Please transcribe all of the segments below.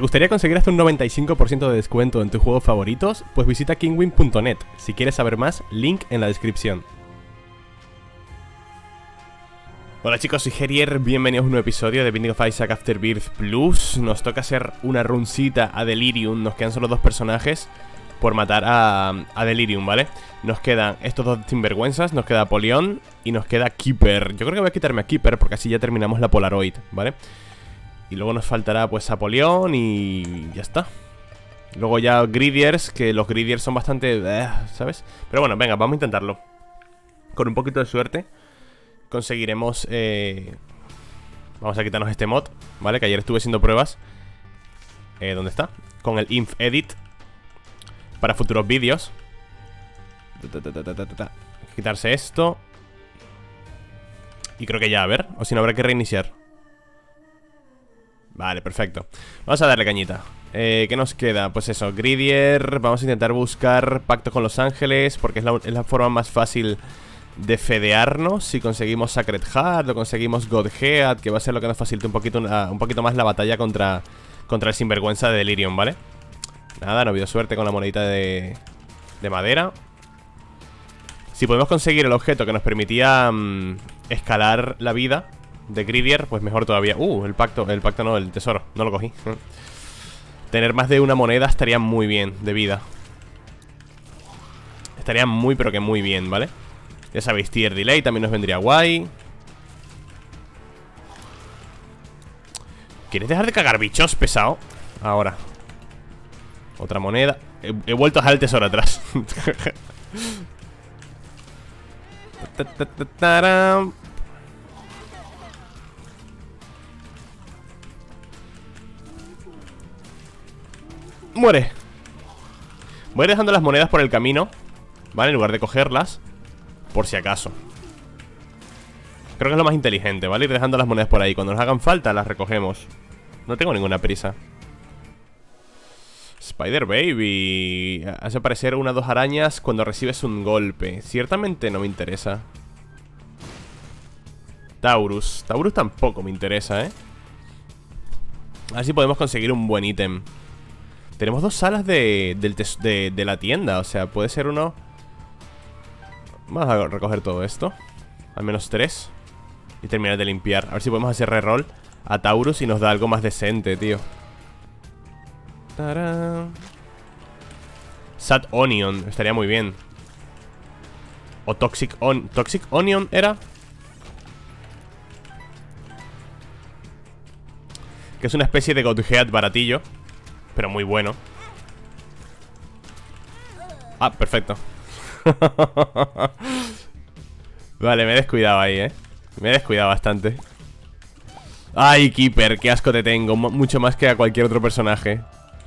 gustaría conseguir hasta un 95% de descuento en tus juegos favoritos? Pues visita kinguin.net. Si quieres saber más, link en la descripción. Hola chicos, soy Gerier, bienvenidos a un nuevo episodio de Binding of Isaac Afterbirth Plus. Nos toca hacer una runcita a Delirium, nos quedan solo dos personajes por matar a Delirium, ¿vale? Nos quedan estos dos sinvergüenzas, nos queda Apollyon y nos queda Keeper. Yo creo que voy a quitarme a Keeper porque así ya terminamos la Polaroid, ¿vale? Y luego nos faltará pues Apollyon y ya está. Luego ya Gridiers, que los Gridiers son bastante... ¿sabes? Pero bueno, venga, vamos a intentarlo. Con un poquito de suerte conseguiremos... Vamos a quitarnos este mod, ¿vale? Que ayer estuve haciendo pruebas. ¿Dónde está? Con el Inf Edit para futuros vídeos. Quitarse esto. Y creo que ya, a ver. O si no, habrá que reiniciar. Vale, perfecto. Vamos a darle cañita. ¿Qué nos queda? Pues eso, Gridier. Vamos a intentar buscar pacto con los ángeles, porque es la forma más fácil de fedearnos. Si conseguimos Sacred Heart o conseguimos Godhead, que va a ser lo que nos facilite un poquito más la batalla contra el sinvergüenza de Delirium, ¿vale? Nada, no ha habido suerte con la monedita de madera. Si podemos conseguir el objeto que nos permitía escalar la vida de Gridier, pues mejor todavía. El pacto no, el tesoro, no lo cogí. Tener más de una moneda estaría muy bien de vida. Estaría muy pero que muy bien, ¿vale? Ya sabéis, tier delay también nos vendría guay. ¿Quieres dejar de cagar, bichos? Pesado. Ahora otra moneda. He vuelto a dejar el tesoro atrás. Muere. Voy dejando las monedas por el camino, ¿vale? En lugar de cogerlas, por si acaso. Creo que es lo más inteligente, ¿vale? Ir dejando las monedas por ahí. Cuando nos hagan falta las recogemos. No tengo ninguna prisa. Spider Baby. Hace aparecer una o dos arañas cuando recibes un golpe. Ciertamente no me interesa. Taurus. Taurus tampoco me interesa, ¿eh? A ver si podemos conseguir un buen ítem. Tenemos dos salas de la tienda. O sea, puede ser uno. Vamos a recoger todo esto. Al menos 3. Y terminar de limpiar. A ver si podemos hacer reroll a Taurus y nos da algo más decente, tío. ¡Tarán! Sad Onion, estaría muy bien. O Toxic Onion era. Que es una especie de Godhead baratillo, pero muy bueno. Ah, perfecto. Vale, me he descuidado ahí, me he descuidado bastante. Ay, Keeper, qué asco te tengo. Mucho más que a cualquier otro personaje.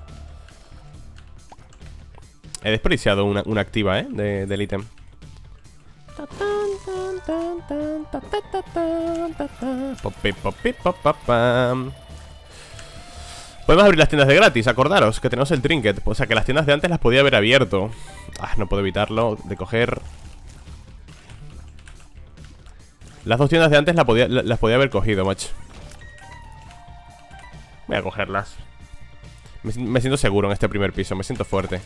He desperdiciado una activa, del ítem. Podemos abrir las tiendas de gratis, acordaros que tenemos el trinket. O sea que las tiendas de antes las podía haber abierto. No puedo evitarlo de coger. Las dos tiendas de antes las podía haber cogido, macho. Voy a cogerlas. Me siento seguro en este primer piso, me siento fuerte.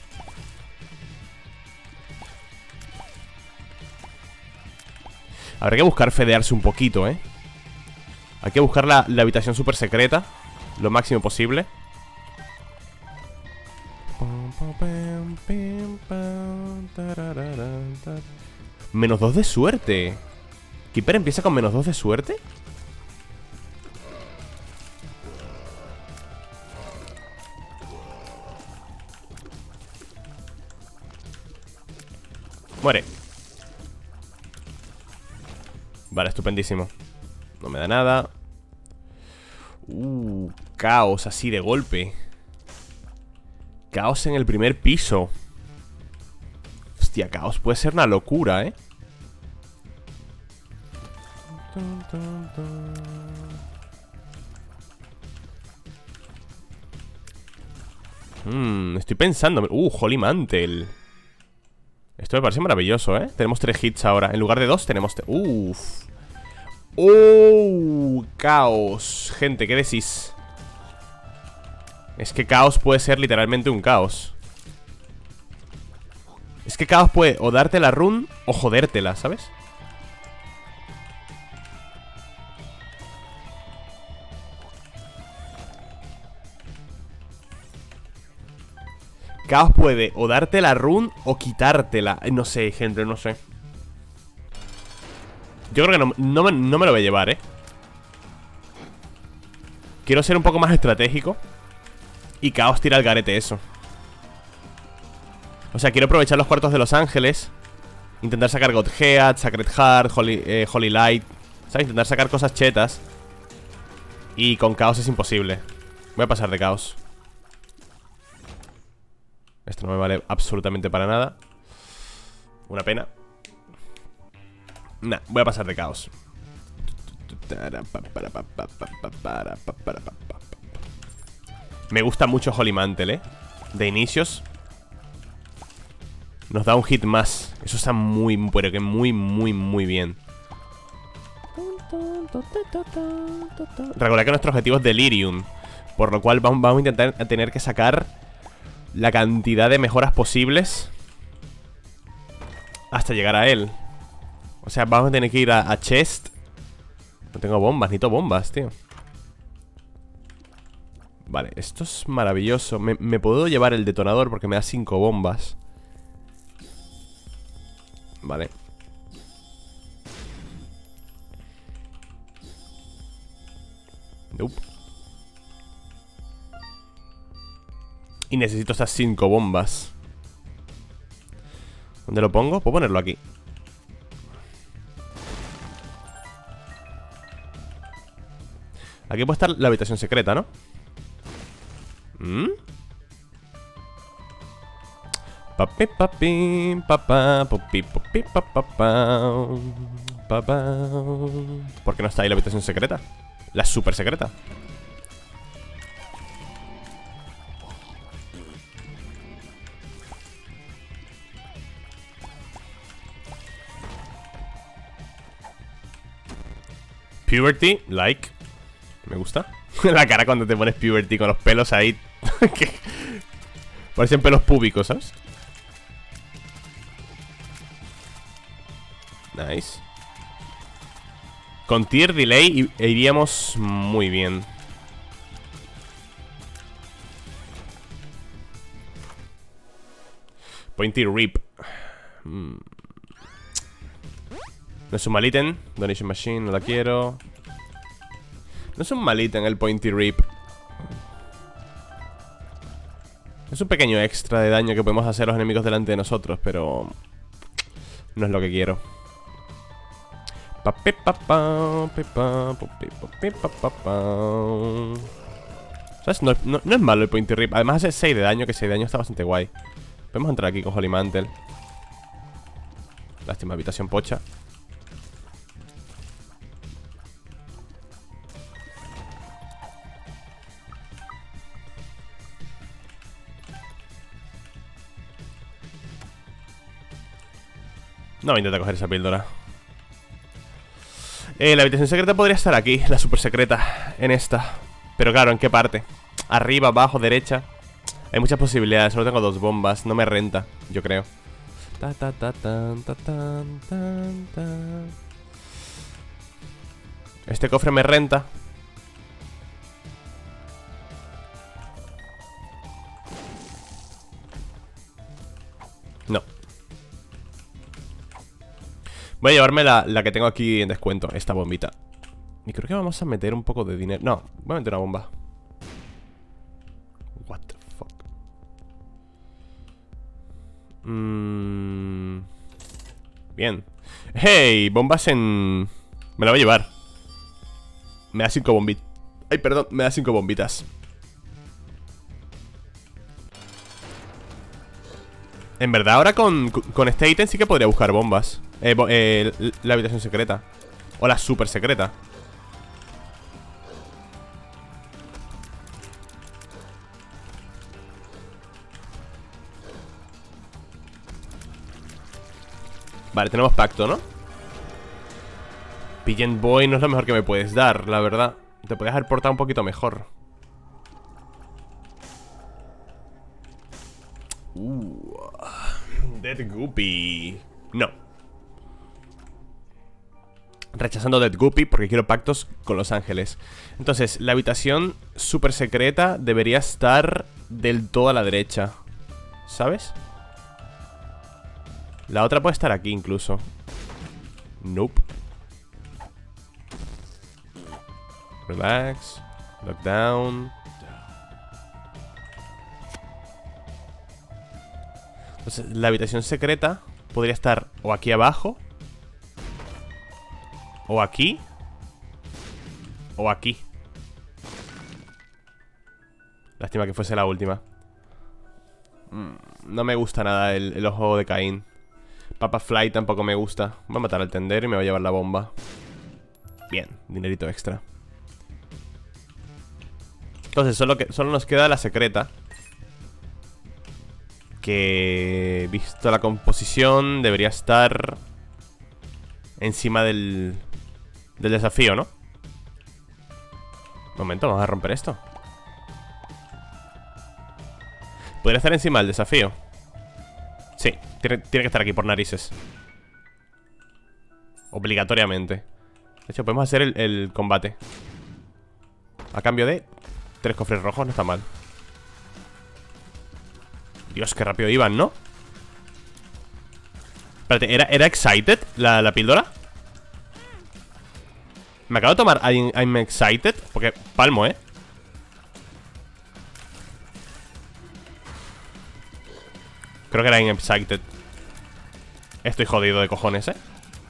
Habrá que buscar fedearse un poquito, Hay que buscar la habitación súper secreta lo máximo posible. Menos 2 de suerte. ¿Keeper empieza con menos 2 de suerte? Muere. Vale, estupendísimo. No me da nada. Caos así de golpe. Caos en el primer piso. Hostia, caos puede ser una locura, Estoy pensando. Holy Mantle. Esto me parece maravilloso, Tenemos 3 hits ahora. En lugar de 2 tenemos... Caos. Gente, ¿qué decís? Es que caos puede ser literalmente un caos. Es que caos puede o darte la run o jodértela, ¿sabes? Caos puede o darte la run o quitártela. No sé, gente, no sé. Yo creo que no me lo voy a llevar, Quiero ser un poco más estratégico. Y Caos tira al garete eso. O sea, quiero aprovechar los cuartos de Los Ángeles. Intentar sacar Godhead, Sacred Heart, Holy Light, ¿sabes? Intentar sacar cosas chetas. Y con Caos es imposible. Voy a pasar de Caos. Esto no me vale absolutamente para nada. Una pena. Nah, voy a pasar de Caos. Me gusta mucho Holy Mantle, de inicios. Nos da un hit más. Eso está muy, pero que muy bien. Recordad que nuestro objetivo es Delirium, por lo cual vamos a intentar tener que sacar la cantidad de mejoras posibles hasta llegar a él. O sea, vamos a tener que ir a Chest. No tengo bombas, necesito bombas, tío. Vale, esto es maravilloso. Me puedo llevar el detonador porque me da 5 bombas. Vale. Nope. Y necesito estas 5 bombas. ¿Dónde lo pongo? Puedo ponerlo aquí. Aquí puede estar la habitación secreta, ¿no? Papi, papi, papá, papi, papi, papá, papá. ¿Por qué no está ahí la habitación secreta? La super secreta. Puberty, like. Me gusta. La cara cuando te pones puberty con los pelos ahí. Que parecen pelos púbicos, ¿sabes? Nice. Con tier delay iríamos muy bien. Pointy Rip. No es un mal ítem. Donation Machine, no la quiero. No es un mal ítem el Pointy Rip. Es un pequeño extra de daño que podemos hacer a los enemigos delante de nosotros, pero no es lo que quiero. ¿Sabes? No es malo el Pointy Rip. Además hace 6 de daño, que 6 de daño está bastante guay. Podemos entrar aquí con Holy Mantle. Lástima, habitación pocha. No voy a intentar coger esa píldora. La habitación secreta podría estar aquí, la super secreta, en esta. Pero claro, ¿en qué parte? Arriba, abajo, derecha. Hay muchas posibilidades, solo tengo 2 bombas. No me renta, yo creo. Este cofre me renta. No. Voy a llevarme la que tengo aquí en descuento, esta bombita. Y creo que vamos a meter un poco de dinero. No, voy a meter una bomba. What the fuck. Bien. Hey, bombas en... Me la voy a llevar. Me da 5 bombitas. Ay, perdón, me da 5 bombitas. En verdad ahora con este ítem sí que podría buscar bombas. La habitación secreta. O la super secreta. Vale, tenemos pacto, ¿no? Pigeon Boy no es lo mejor que me puedes dar, la verdad. Te podrías haber portado un poquito mejor. Dead Guppy. No. Rechazando Dead Guppy porque quiero pactos con los ángeles. Entonces, la habitación súper secreta debería estar del todo a la derecha, ¿sabes? La otra puede estar aquí incluso. Nope. Relax. Lockdown. Entonces, la habitación secreta podría estar o aquí abajo, o aquí, o aquí. Lástima que fuese la última. No me gusta nada el ojo de Caín. Papa Fly tampoco me gusta. Voy a matar al tendero y me voy a llevar la bomba. Bien, dinerito extra. Entonces solo nos queda la secreta, que, visto la composición, debería estar encima del desafío, ¿no? Un momento, vamos a romper esto. ¿Podría estar encima del desafío? Sí, tiene que estar aquí por narices. Obligatoriamente. De hecho, podemos hacer el combate a cambio de 3 cofres rojos, no está mal. Dios, qué rápido iban, ¿no? Espérate, ¿era excited la píldora? Me acabo de tomar I'm excited. Porque palmo, ¿eh? Creo que era I'm excited. Estoy jodido de cojones, ¿eh?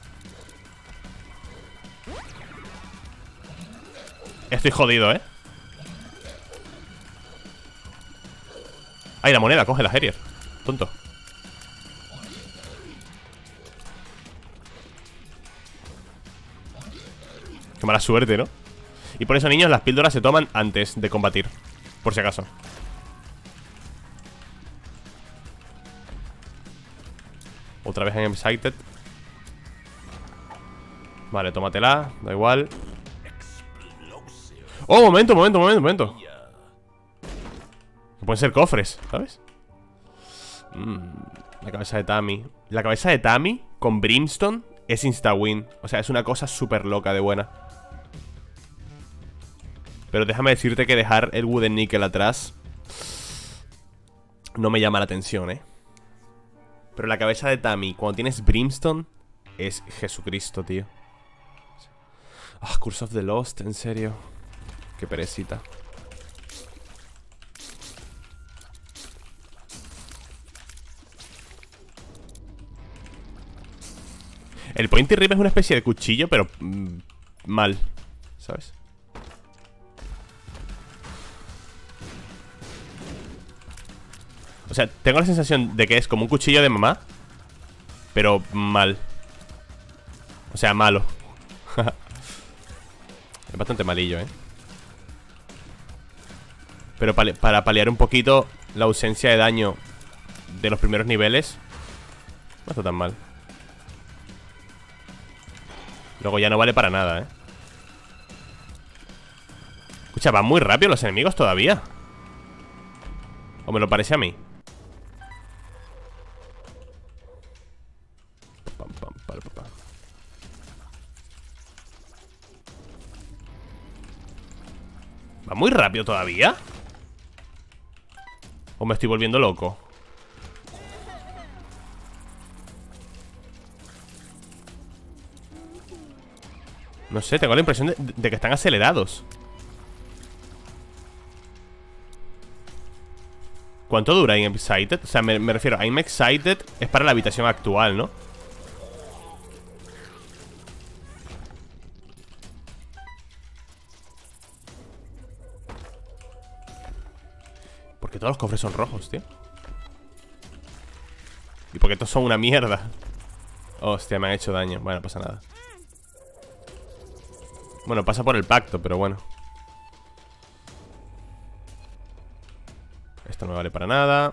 Estoy jodido, ¿eh? Ay, la moneda, coge la Harrier. Tonto. Qué mala suerte, ¿no? Y por eso, niños, las píldoras se toman antes de combatir. Por si acaso. Otra vez en Excited. Vale, tómatela, da igual. Oh, momento. Que pueden ser cofres, ¿sabes? La cabeza de Tammy. La cabeza de Tammy con Brimstone es insta-win. O sea, es una cosa súper loca de buena. Pero déjame decirte que dejar el Wooden Nickel atrás no me llama la atención, ¿eh? Pero la cabeza de Tammy, cuando tienes Brimstone, es Jesucristo, tío. Ah, Curse of the Lost, en serio. Qué perecita. El Pointy Rip es una especie de cuchillo, pero mal, ¿sabes? O sea, tengo la sensación de que es como un cuchillo de mamá, pero mal. O sea, malo. Es bastante malillo, ¿eh? Pero para paliar un poquito la ausencia de daño de los primeros niveles, no está tan mal. Luego ya no vale para nada, ¿eh? Escucha, van muy rápido los enemigos todavía. ¿O me lo parece a mí? ¿Va muy rápido todavía? ¿O me estoy volviendo loco? No sé, tengo la impresión de que están acelerados. ¿Cuánto dura I'm Excited? O sea, me refiero, I'm Excited es para la habitación actual, ¿no? Porque todos los cofres son rojos, tío. Y porque estos son una mierda. Hostia, me han hecho daño. Bueno, no pasa nada. Bueno, pasa por el pacto, pero bueno. Esto no vale para nada.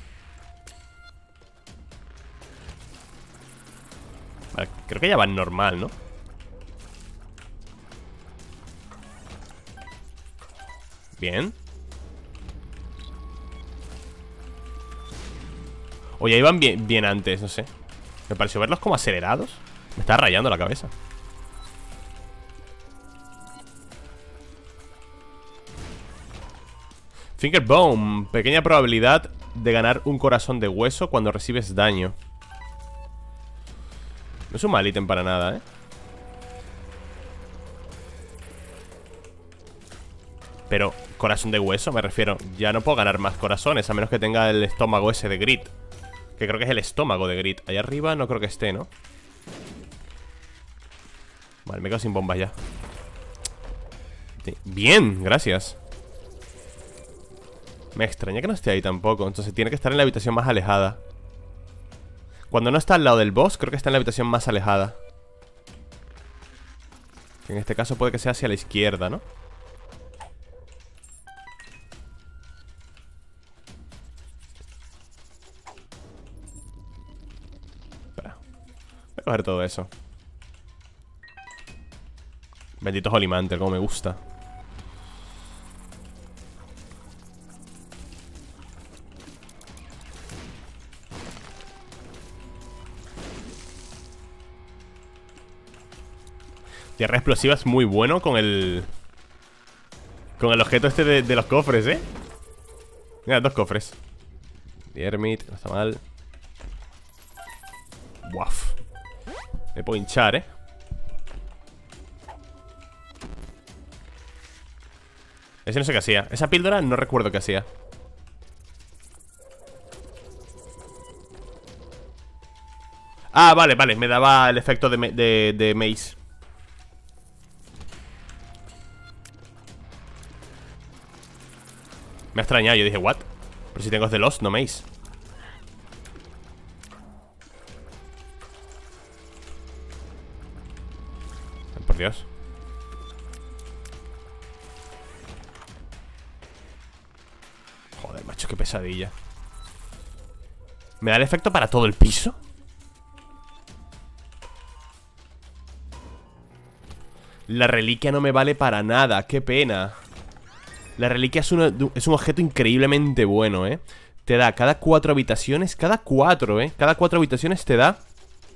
Vale, creo que ya van normal, ¿no? Bien. O ya iban bien antes, no sé. Me pareció verlos como acelerados. Me está rayando la cabeza. Finger Bone. Pequeña probabilidad de ganar un corazón de hueso cuando recibes daño. No es un mal ítem para nada, ¿eh? Pero, corazón de hueso, me refiero. Ya no puedo ganar más corazones, a menos que tenga el estómago ese de Grit. Que creo que es el estómago de Grit. Allá arriba no creo que esté, ¿no? Vale, me quedo sin bombas ya. Bien, gracias. Me extraña que no esté ahí tampoco. Entonces tiene que estar en la habitación más alejada. Cuando no está al lado del boss, creo que está en la habitación más alejada. En este caso puede que sea hacia la izquierda, ¿no? Espera. Voy a coger todo eso. Bendito Holy Mantle, como me gusta. Tierra explosiva es muy bueno con el... Con el objeto este de los cofres, ¿eh? Mira, 2 cofres. Hermit, no está mal. Buaf. Me puedo hinchar, ¿eh? Ese no sé qué hacía. Esa píldora no recuerdo qué hacía. Ah, vale, vale. Me daba el efecto de Mace. Me ha extrañado, yo dije, ¿what? Pero si tengo The Lost, no Mace. Por Dios. Joder, macho, qué pesadilla. ¿Me da el efecto para todo el piso? La reliquia no me vale para nada, qué pena. La reliquia es un objeto increíblemente bueno, ¿eh? Te da cada 4 habitaciones. Cada 4, ¿eh? Cada 4 habitaciones te da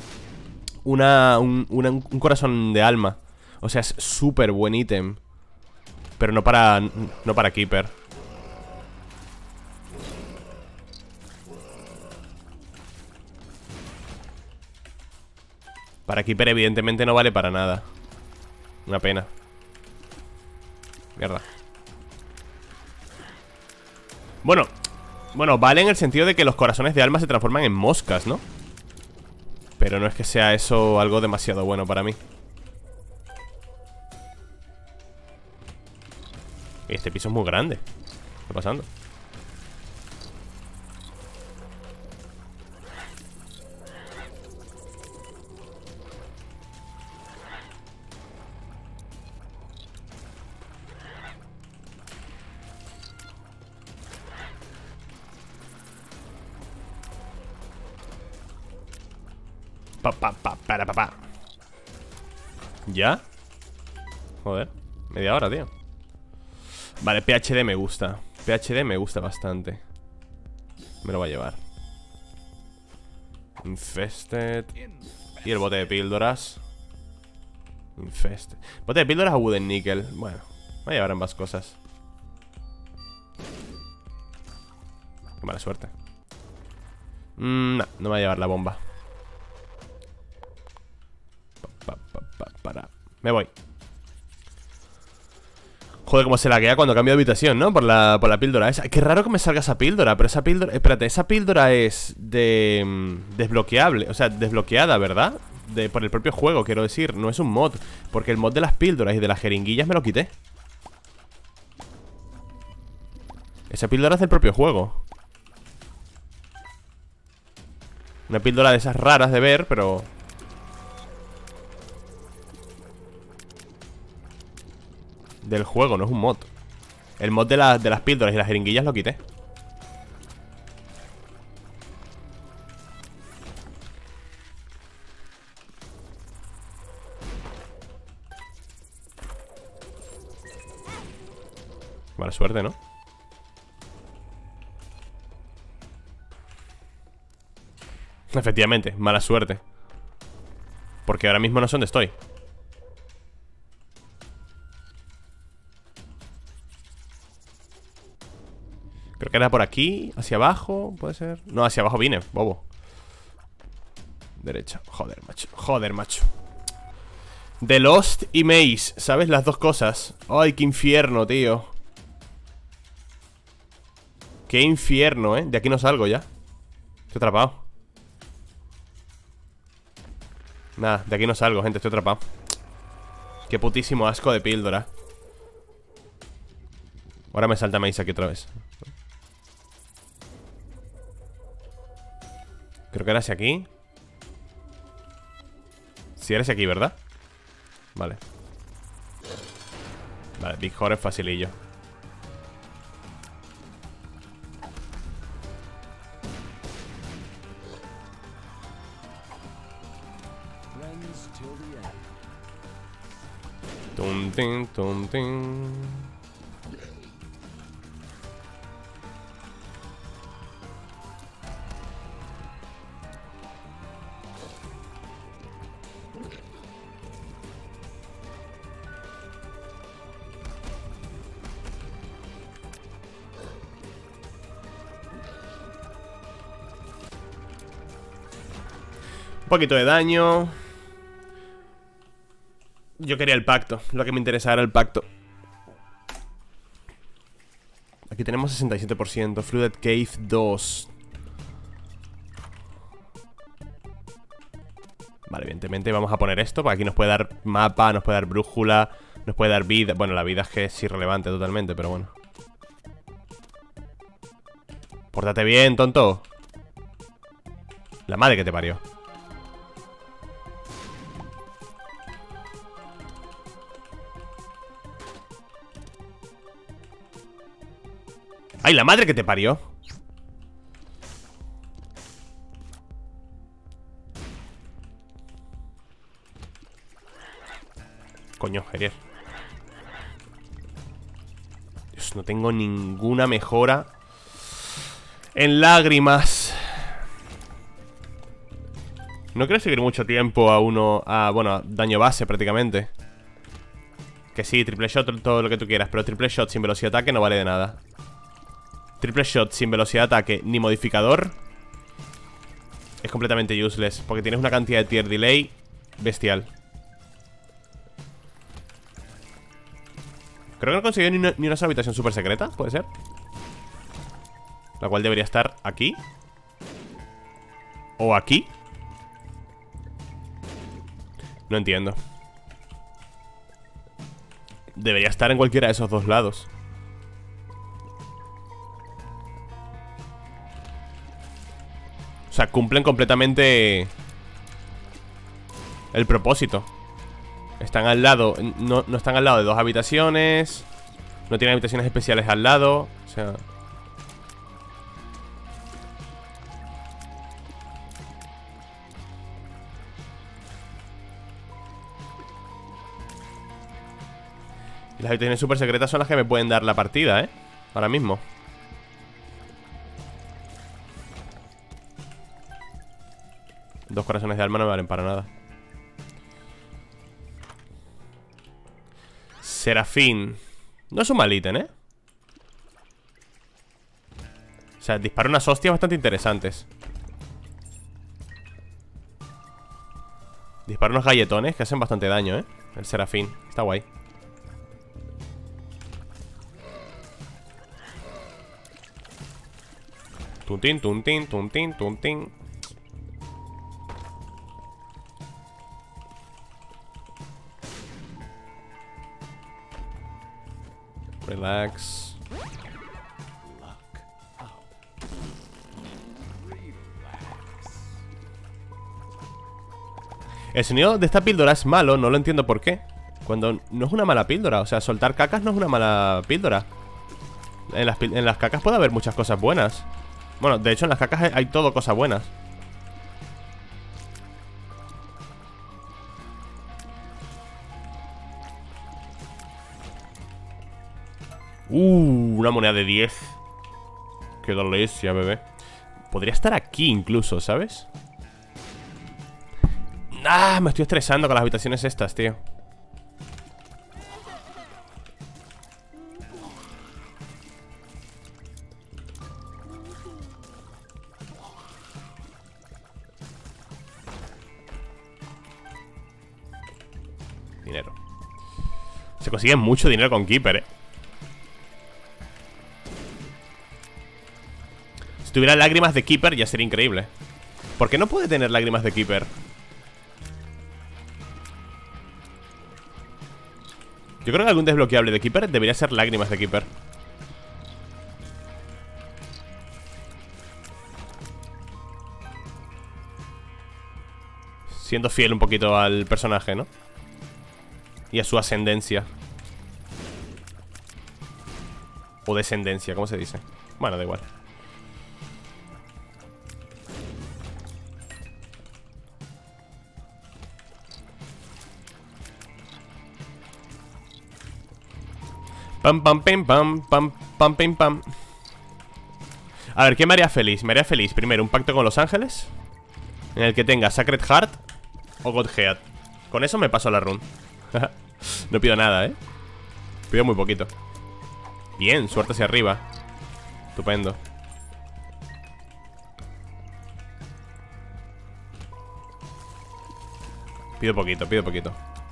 un corazón de alma. O sea, es súper buen ítem. Pero no para Keeper. Para Keeper evidentemente no vale para nada. Una pena. Mierda. Bueno, vale en el sentido de que los corazones de alma se transforman en moscas, ¿no? Pero no es que sea eso algo demasiado bueno para mí. Este piso es muy grande. ¿Qué está pasando? Para. ¿Ya? Joder, media hora, tío. Vale, PhD me gusta. PhD me gusta bastante. Me lo va a llevar. Infested. Y el bote de píldoras. Infested. Bote de píldoras o Wooden Nickel. Bueno, voy a llevar ambas cosas. Qué mala suerte. No, no me va a llevar la bomba. Me voy. Joder, cómo se laguea cuando cambio de habitación, ¿no? Por la píldora esa. Qué raro que me salga esa píldora. Pero esa píldora... Espérate, esa píldora es desbloqueable. O sea, desbloqueada, ¿verdad? Por el propio juego, quiero decir. No es un mod. Porque el mod de las píldoras y de las jeringuillas me lo quité. Esa píldora es del propio juego. Una píldora de esas raras de ver, pero... Del juego, no es un mod. El mod de las píldoras y las jeringuillas lo quité. Mala suerte, ¿no? Efectivamente, mala suerte. Porque ahora mismo no sé dónde estoy. Creo que era por aquí, hacia abajo, puede ser. No, hacia abajo vine, bobo. Derecha, joder, macho. Joder, macho. The Lost y Maze, ¿sabes? Las dos cosas. Ay, qué infierno, tío. Qué infierno, ¿eh? De aquí no salgo ya. Estoy atrapado. Nada, de aquí no salgo, gente, estoy atrapado. Qué putísimo asco de píldora. Ahora me salta Maze aquí otra vez. Creo que era hacia aquí. Sí, era hacia aquí, ¿verdad? Vale. Vale, Big Horror es facilillo. Tum, tin, tum, tin. Un poquito de daño. Yo quería el pacto. Lo que me interesaba era el pacto. Aquí tenemos 67%. Flooded Cave 2. Vale, evidentemente vamos a poner esto. Porque aquí nos puede dar mapa, nos puede dar brújula, nos puede dar vida. Bueno, la vida es que es irrelevante totalmente, pero bueno. Pórtate bien, tonto. La madre que te parió. ¡Ay, la madre que te parió! Coño, Gerier. Dios, no tengo ninguna mejora en lágrimas. No quiero seguir mucho tiempo a uno... bueno, a daño base prácticamente. Que sí, triple shot, todo lo que tú quieras. Pero triple shot sin velocidad de ataque no vale de nada. Triple shot sin velocidad de ataque ni modificador es completamente useless, porque tienes una cantidad de tier delay bestial. Creo que no conseguí ni una sola habitación super secreta, ¿puede ser? La cual debería estar aquí. O aquí. No entiendo. Debería estar en cualquiera de esos dos lados. O sea, cumplen completamente el propósito. Están al lado, no están al lado de dos habitaciones. No tienen habitaciones especiales al lado. O sea... Y las habitaciones super secretas son las que me pueden dar la partida, ¿eh? Ahora mismo. Dos corazones de alma no me valen para nada. Serafín. No es un mal ítem, ¿eh? O sea, dispara unas hostias bastante interesantes. Dispara unos galletones que hacen bastante daño, ¿eh? El Serafín. Está guay. Tuntín, tuntín, tuntín, tuntín. Relax. El sonido de esta píldora es malo, no lo entiendo por qué. Cuando no es una mala píldora. O sea, soltar cacas no es una mala píldora. En las cacas puede haber muchas cosas buenas. Bueno, de hecho en las cacas hay todo cosas buenas. Una moneda de 10. Qué delicia, bebé. Podría estar aquí incluso, ¿sabes? ¡Ah! Me estoy estresando con las habitaciones estas, tío. Dinero. Se consigue mucho dinero con Keeper, Si tuviera lágrimas de Keeper ya sería increíble. ¿Por qué no puede tener lágrimas de Keeper? Yo creo que algún desbloqueable de Keeper debería ser lágrimas de Keeper. Siendo fiel un poquito al personaje, ¿no? Y a su ascendencia. O descendencia, ¿cómo se dice? Bueno, da igual. Pam, pam, pim, pam, pam, pam, pim, pam. A ver, ¿qué me haría feliz? Me haría feliz, primero, un pacto con los ángeles en el que tenga Sacred Heart o Godhead. Con eso me paso la run. No pido nada, ¿eh? Pido muy poquito. Bien, suerte hacia arriba. Estupendo. Pido poquito, pido poquito.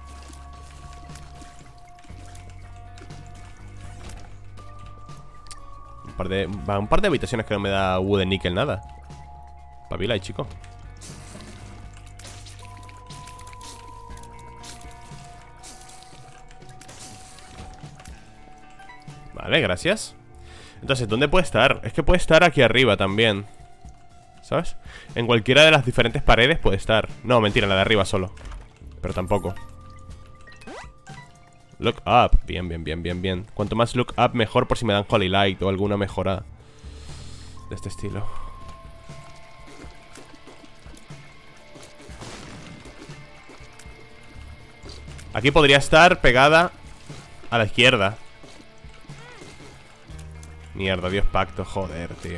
Un par de habitaciones que no me da Wooden Nickel nada. Pavila ahí, chico. Vale, gracias. Entonces, ¿dónde puede estar? Es que puede estar aquí arriba también, ¿sabes? En cualquiera de las diferentes paredes puede estar. No, mentira, en la de arriba solo. Pero tampoco. Look up, bien, bien, bien, bien, bien. Cuanto más look up mejor, por si me dan Holy Light o alguna mejora de este estilo. Aquí podría estar pegada a la izquierda. Mierda, Dios pacto, joder, tío.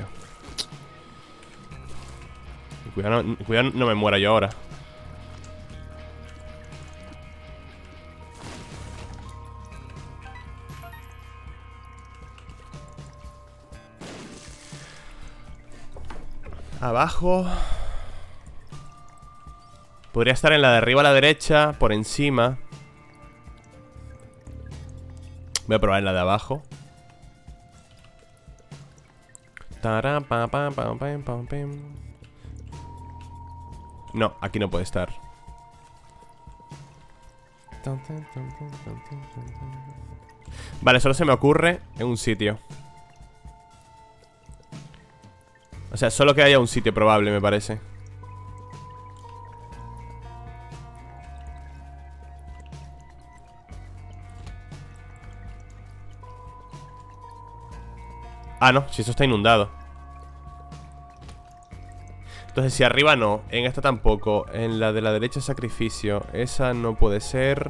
Cuidado, no me muera yo ahora. Abajo. Podría estar en la de arriba a la derecha, por encima. Voy a probar en la de abajo. No, aquí no puede estar. Vale, solo se me ocurre en un sitio. O sea, solo que haya un sitio probable, me parece. Ah, no, si eso está inundado. Entonces, si arriba no, en esta tampoco. En la de la derecha sacrificio. Esa no puede ser.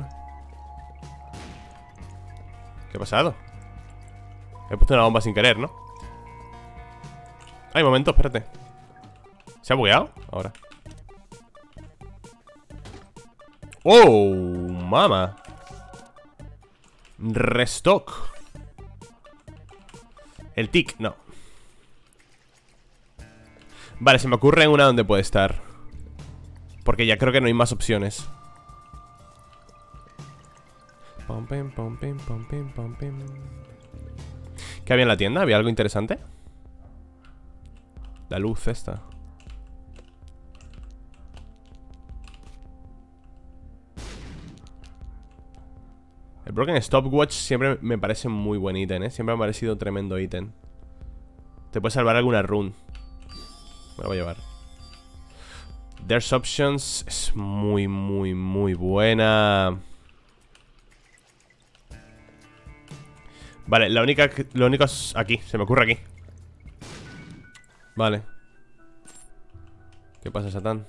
¿Qué ha pasado? He puesto una bomba sin querer, ¿no? Ay, momento, espérate. ¿Se ha bugueado? Ahora. ¡Oh! ¡Mama! Restock. El tic, no. Vale, se me ocurre una donde puede estar. Porque ya creo que no hay más opciones. ¿Qué había en la tienda? ¿Había algo interesante? La luz esta. El Broken Stopwatch siempre me parece muy buen ítem, ¿eh? Siempre me ha parecido tremendo ítem. Te puede salvar alguna run. Me lo voy a llevar. There's Options es muy, muy, muy buena. Vale, lo único es aquí. Se me ocurre aquí. Vale. ¿Qué pasa, Satán?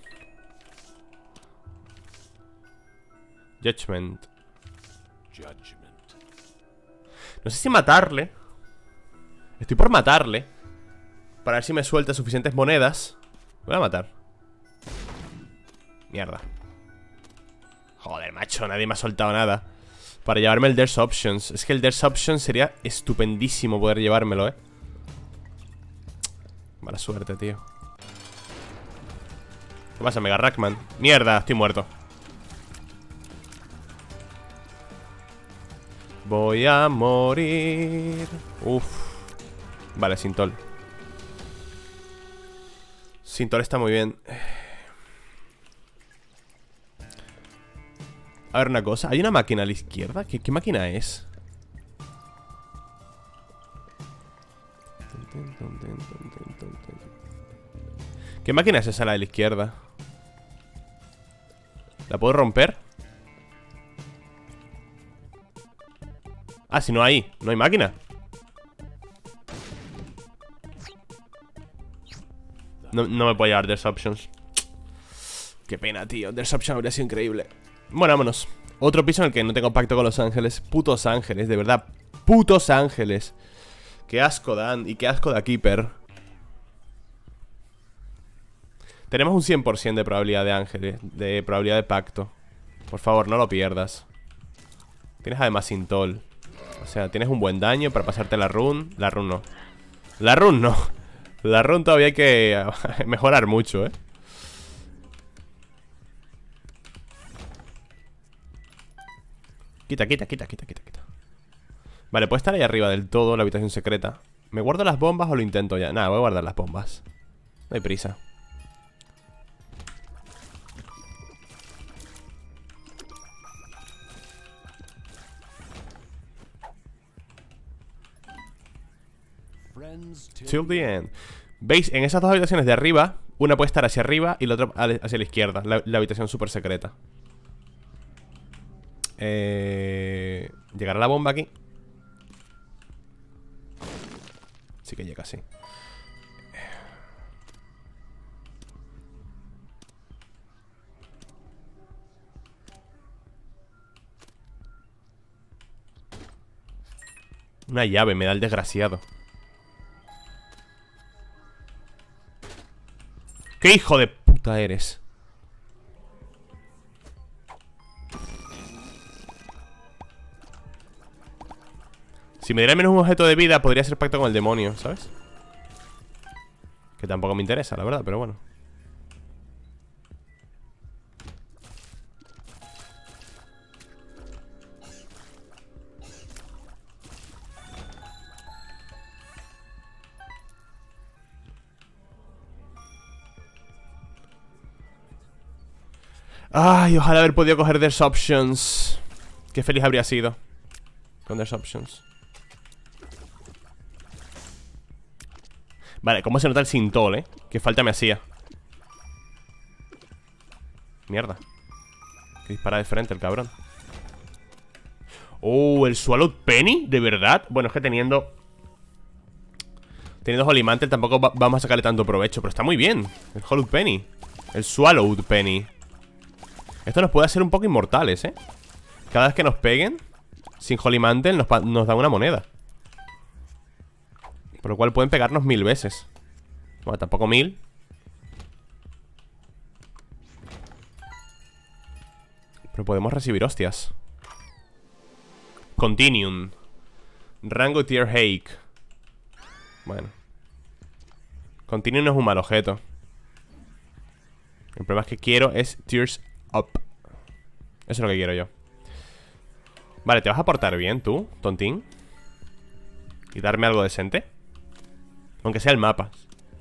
Judgment. No sé si matarle. Estoy por matarle. Para ver si me suelta suficientes monedas. Me voy a matar. Mierda. Joder, macho, nadie me ha soltado nada para llevarme el There's Options. Es que el There's Options sería estupendísimo poder llevármelo, Mala suerte, tío. ¿Qué pasa, Mega Rackman? Mierda, estoy muerto. Voy a morir. Uf. Vale, Sintol. Sintol está muy bien. A ver una cosa. Hay una máquina a la izquierda. ¿Qué máquina es? ¿Qué máquina es esa, la de la izquierda? ¿La puedo romper? Ah, si no hay. No hay máquina. No me puedo llevar There's Options. Qué pena, tío. There's Options habría sido increíble. Bueno, vámonos. Otro piso en el que no tengo pacto con los ángeles. Putos ángeles, de verdad. Putos ángeles. Qué asco dan. Y qué asco da Keeper. Tenemos un 100% de probabilidad de ángeles. De probabilidad de pacto. Por favor, no lo pierdas. Tienes además Sintol. O sea, tienes un buen daño para pasarte la run. La run no. La run no. La run todavía hay que mejorar mucho, Quita. Vale, puede estar ahí arriba del todo la habitación secreta. ¿Me guardo las bombas o lo intento ya? Nada, voy a guardar las bombas. No hay prisa. Till the end. ¿Veis? En esas dos habitaciones de arriba, una puede estar hacia arriba y la otra hacia la izquierda. La habitación súper secreta. ¿Llegará la bomba aquí? Sí que llega, sí. Una llave, me da el desgraciado. ¡Qué hijo de puta eres! Si me diera menos un objeto de vida, podría ser pacto con el demonio, ¿sabes? Que tampoco me interesa, la verdad, pero bueno. Ay, ojalá haber podido coger There's Options. Qué feliz habría sido con There's Options. Vale, ¿cómo se nota el Sintol, Qué falta me hacía. Mierda. Que dispara de frente el cabrón. Oh, el Swallowed Penny, ¿de verdad? Bueno, es que teniendo Holy Mantle tampoco vamos a sacarle tanto provecho. Pero está muy bien, el Hollowed Penny. El Swallowed Penny. Esto nos puede hacer un poco inmortales, Cada vez que nos peguen sin Holy Mantle nos dan una moneda. Por lo cual pueden pegarnos 1000 veces. Bueno, tampoco 1000. Pero podemos recibir hostias. Continuum. Rango Tier Hake. Bueno. Continuum no es un mal objeto. El problema es que quiero es Tears Up. Eso es lo que quiero yo. Vale, ¿te vas a portar bien tú, tontín? ¿Y darme algo decente? Aunque sea el mapa.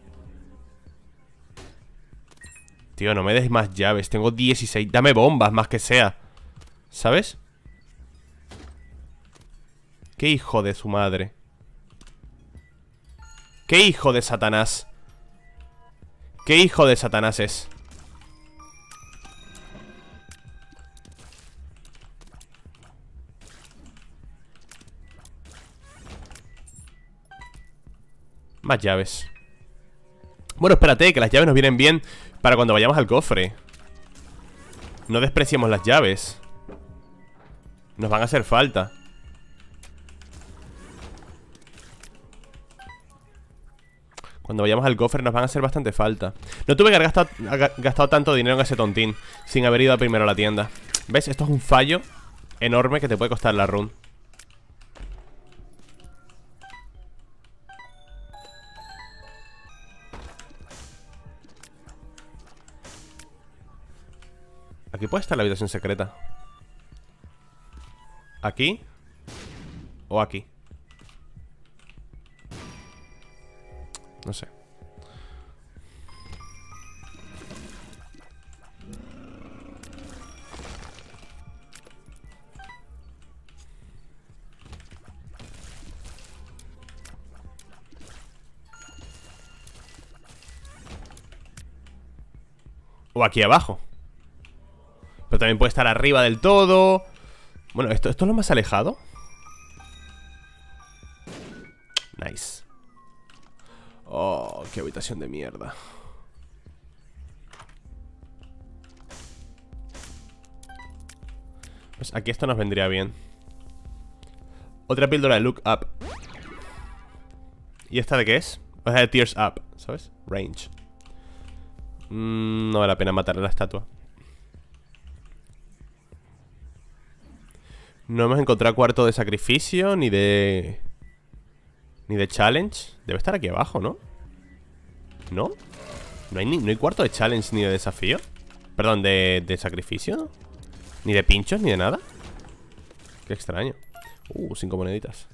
Tío, no me des más llaves. Tengo 16. Dame bombas, más que sea. ¿Sabes? Qué hijo de su madre. Qué hijo de Satanás. Qué hijo de Satanás es. Más llaves. Bueno, espérate, que las llaves nos vienen bien para cuando vayamos al cofre. No despreciemos las llaves. Nos van a hacer falta. Cuando vayamos al cofre nos van a hacer bastante falta. No tuve que haber gastado tanto dinero en ese tontín sin haber ido primero a la tienda. ¿Ves? Esto es un fallo enorme que te puede costar la run. Aquí puede estar la habitación secreta. ¿Aquí? ¿O aquí? No sé. O aquí abajo. Pero también puede estar arriba del todo. Bueno, ¿esto es lo más alejado? Nice. Oh, qué habitación de mierda. Pues aquí esto nos vendría bien. Otra píldora de look up. ¿Y esta de qué es? O sea, de tears up, ¿sabes? Range. No vale la pena matar a la estatua. No hemos encontrado cuarto de sacrificio. Ni de challenge. Debe estar aquí abajo, ¿no? ¿No? ¿No hay cuarto de challenge ni de desafío? Perdón, de sacrificio. Ni de pinchos, ni de nada. Qué extraño. 5 moneditas.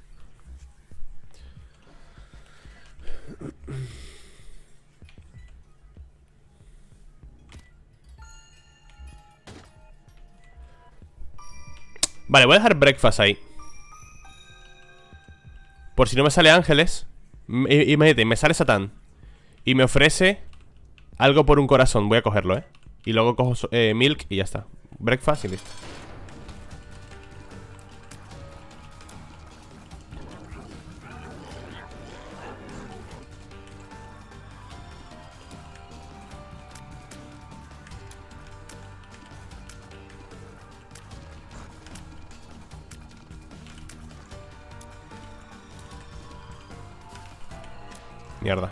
Vale, voy a dejar breakfast ahí. Por si no me sale ángeles. Imagínate, me sale Satán y me ofrece algo por un corazón. Voy a cogerlo, y luego cojo milk y ya está. Breakfast y listo. Mierda.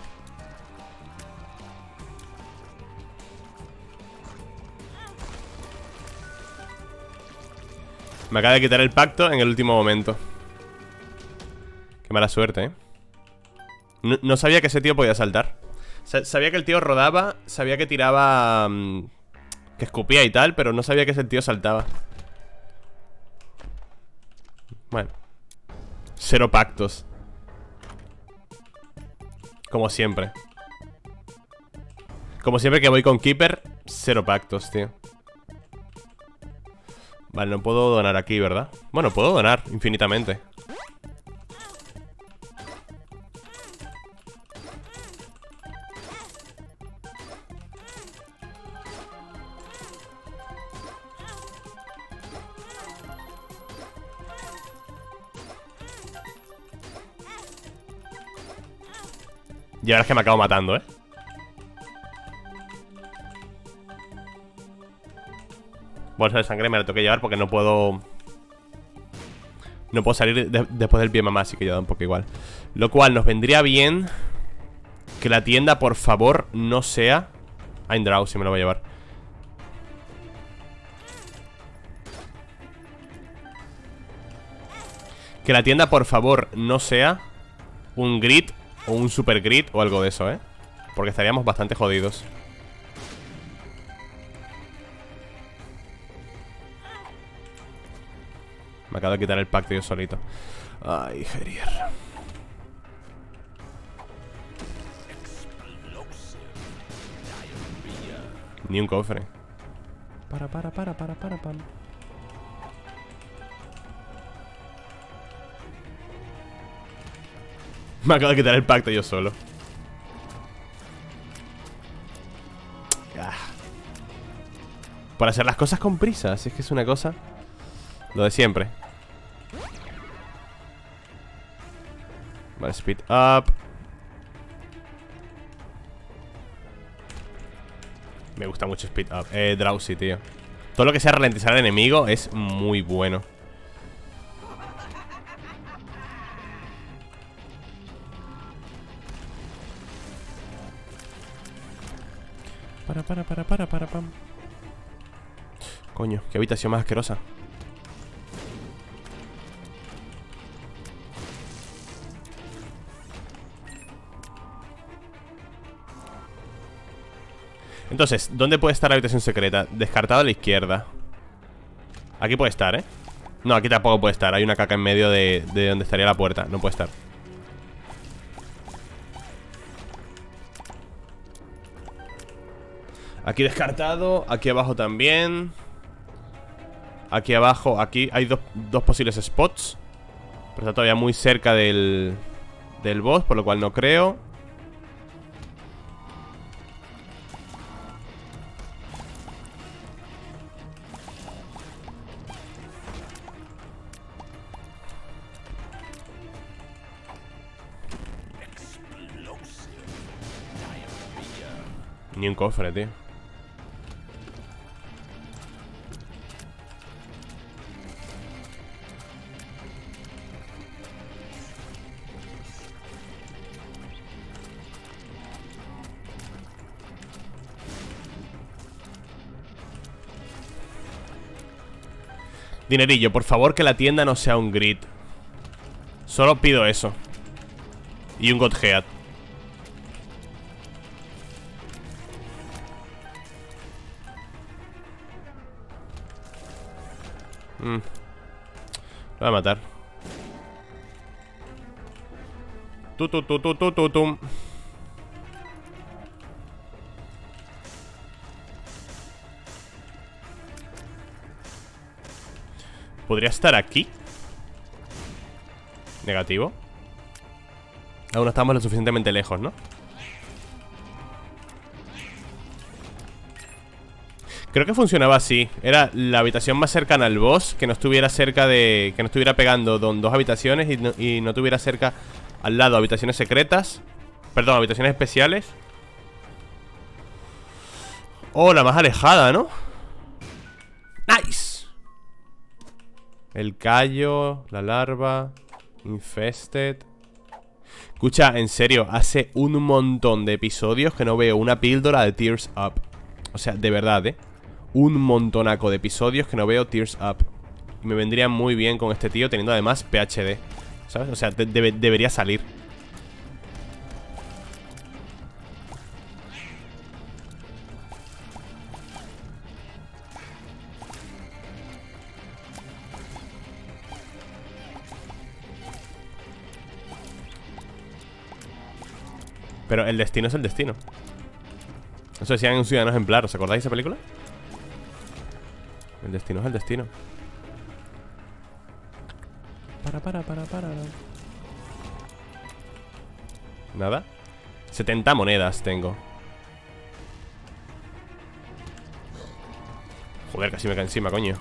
Me acaba de quitar el pacto en el último momento. Qué mala suerte, No sabía que ese tío podía saltar. Sabía que el tío rodaba. Sabía que tiraba que escupía y tal. Pero no sabía que ese tío saltaba. Bueno. 0 pactos. Como siempre. Como siempre que voy con Keeper, 0 pactos, tío. Vale, no puedo donar aquí, ¿verdad? Bueno, puedo donar infinitamente. Y ahora es que me acabo matando, Bolsa de sangre me la tengo que llevar porque no puedo... No puedo salir después del pie mamá, así que ya da un poco igual. Lo cual nos vendría bien que la tienda, por favor, no sea... Eindrau, si me lo voy a llevar. Que la tienda, por favor, no sea un grid o un super grid o algo de eso, porque estaríamos bastante jodidos. Me acabo de quitar el pacto yo solito. Ay, Gerier. Ni un cofre. Pam. Me acabo de quitar el pacto yo solo. Por hacer las cosas con prisa. Si es que es una cosa... Lo de siempre. Vale, speed up. Me gusta mucho speed up. Drowsy, tío. Todo lo que sea ralentizar al enemigo es muy bueno. Pam. Coño, qué habitación más asquerosa. Entonces, ¿dónde puede estar la habitación secreta? Descartado a la izquierda. Aquí puede estar, ¿eh? No, aquí tampoco puede estar. Hay una caca en medio de donde estaría la puerta. No puede estar. Aquí descartado. Aquí abajo también. Aquí abajo, aquí hay dos posibles spots. Pero está todavía muy cerca del boss, por lo cual no creo. Ni un cofre, tío. Dinerillo, por favor que la tienda no sea un grid. Solo pido eso. Y un Godhead. Lo voy a matar. Tum. ¿Podría estar aquí? Negativo. Aún no estamos lo suficientemente lejos, ¿no? Creo que funcionaba así. Era la habitación más cercana al boss, que no estuviera cerca de... Que no estuviera pegando dos habitaciones y no tuviera cerca al lado habitaciones secretas. Perdón, habitaciones especiales. Oh, la más alejada, ¿no? ¡Nice! El callo, la larva, infested. Escucha, en serio, hace un montón de episodios que no veo una píldora de Tears Up. O sea, de verdad, ¿eh? Un montonaco de episodios que no veo Tears Up. Me vendría muy bien con este tío, teniendo además PhD, ¿sabes? O sea, debería salir. Pero el destino es el destino. Eso decían en Ciudadanos Ejemplar. ¿Os acordáis de esa película? El destino es el destino. Para. Nada. 70 monedas tengo. Joder, casi me cae encima, coño.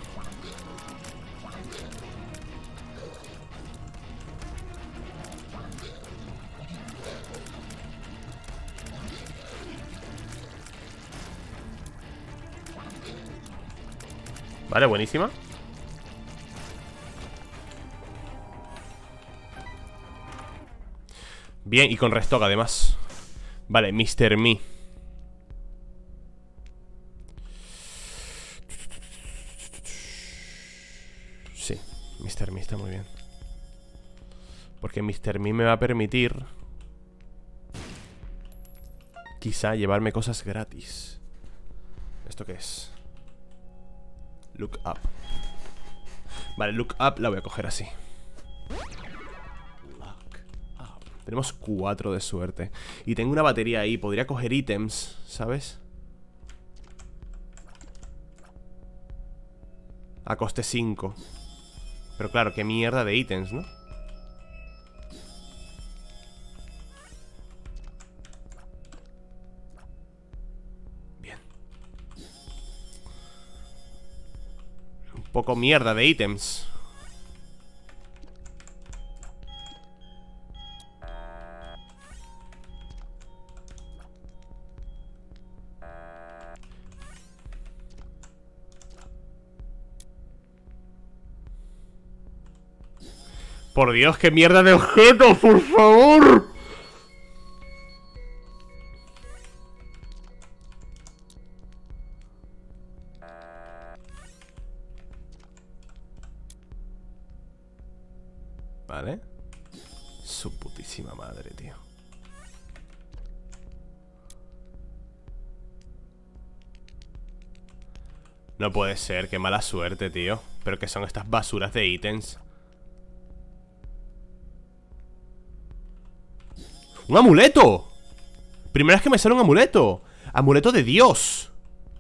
Vale, buenísima. Bien, y con restock además. Vale, Mr. Me. Sí, Mr. Me está muy bien. Porque Mr. Me me va a permitir quizá llevarme cosas gratis. ¿Esto qué es? Look up. Vale, look up la voy a coger así. Tenemos 4 de suerte. Y tengo una batería ahí. Podría coger ítems, ¿sabes? A coste 5. Pero claro, qué mierda de ítems, ¿no? Bien. Un poco mierda de ítems. Por Dios, qué mierda de objetos, por favor. Vale. Su putísima madre, tío. No puede ser, qué mala suerte, tío. Pero que son estas basuras de ítems. ¡Un amuleto! Primera vez que me sale un amuleto. Amuleto de Dios.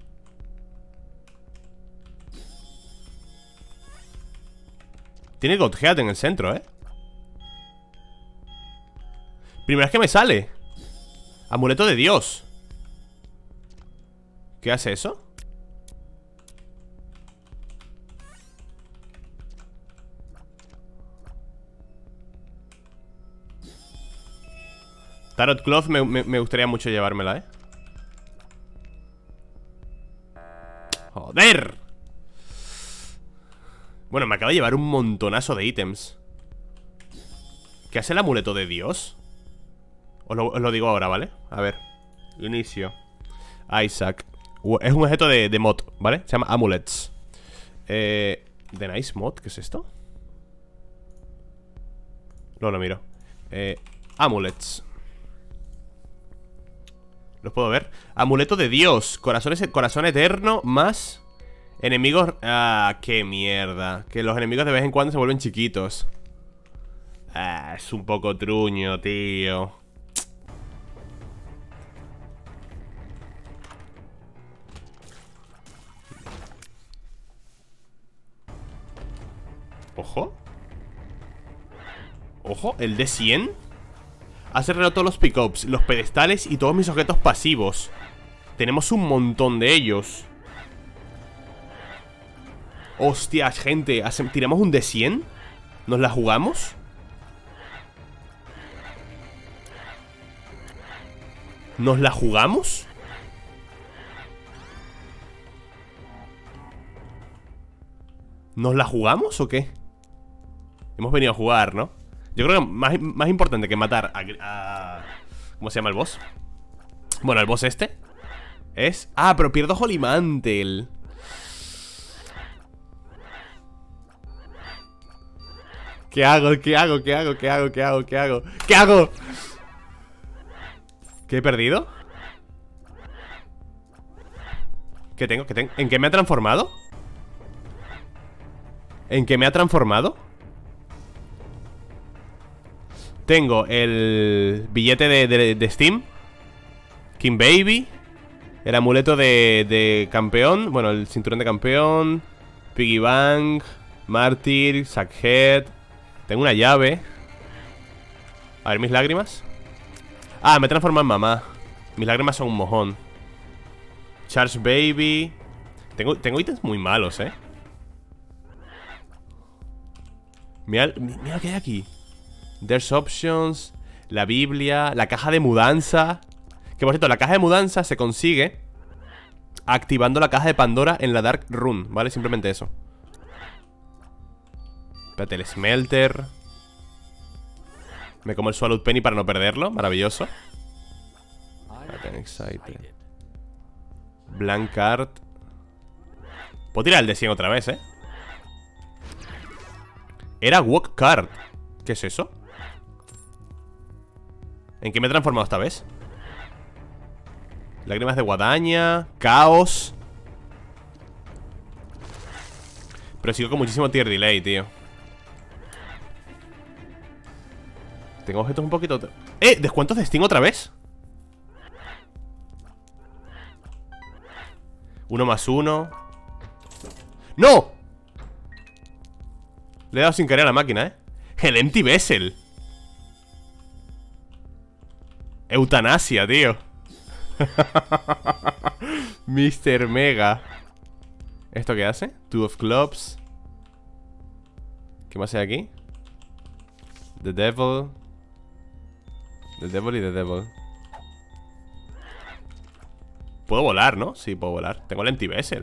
Tiene Godhead en el centro, ¿eh? Primera vez que me sale. Amuleto de Dios. ¿Qué hace eso? Tarot Cloth me gustaría mucho llevármela, ¿eh? ¡Joder! Bueno, me acaba de llevar un montonazo de ítems. ¿Qué hace el amuleto de Dios? Os lo digo ahora, ¿vale? A ver. Inicio. Isaac. Es un objeto de mod, ¿vale? Se llama Amulets. The Nice Mod, ¿qué es esto? No lo miro. Amulets. ¿Los puedo ver? Amuleto de Dios. Corazón eterno más enemigos... Ah, qué mierda. Que los enemigos de vez en cuando se vuelven chiquitos. Ah, es un poco truño, tío. Ojo. Ojo, el D100 hace reloj todos los pickups, los pedestales y todos mis objetos pasivos. Tenemos un montón de ellos. Hostias, gente, ¿tiramos un D100? ¿Nos la jugamos? ¿Nos la jugamos? ¿Nos la jugamos o qué? Hemos venido a jugar, ¿no? Yo creo que más importante que matar a... ¿Cómo se llama el boss? Bueno, el boss este es... Ah, pero pierdo Holy Mantle. ¿Qué hago? ¿Qué hago? ¿Qué hago? ¿Qué hago? ¿Qué hago? ¿Qué hago? ¿Qué hago? ¿Qué he perdido? ¿Qué tengo? ¿Qué tengo? ¿En qué me ha transformado? ¿En qué me ha transformado? Tengo el billete de Steam, King Baby, el amuleto de campeón, bueno, el cinturón de campeón, Piggy Bank, Mártir, Sackhead. Tengo una llave. A ver, mis lágrimas. Ah, me he transformado en mamá. Mis lágrimas son un mojón. Charge Baby. Tengo ítems muy malos, Mira lo que hay aquí. There's options. La Biblia. La caja de mudanza. Que por cierto, la caja de mudanza se consigue activando la caja de Pandora en la Dark Rune, ¿vale? Simplemente eso. Espérate, el Smelter. Me como el Swallowed Penny para no perderlo. Maravilloso. Espérate, Blank Card. Puedo tirar el de 100 otra vez, Era Walk Card. ¿Qué es eso? ¿En qué me he transformado esta vez? Lágrimas de guadaña. Caos. Pero sigo con muchísimo tier delay, tío. Tengo objetos un poquito... ¿Descuentos de Steam otra vez? 1+1. ¡No! Le he dado sin querer a la máquina, El Empty Vessel. Eutanasia, tío. Mr. Mega. ¿Esto qué hace? Two of Clubs. ¿Qué más hay aquí? The Devil. The Devil y The Devil. Puedo volar, ¿no? Sí, puedo volar. Tengo el Empty Vessel.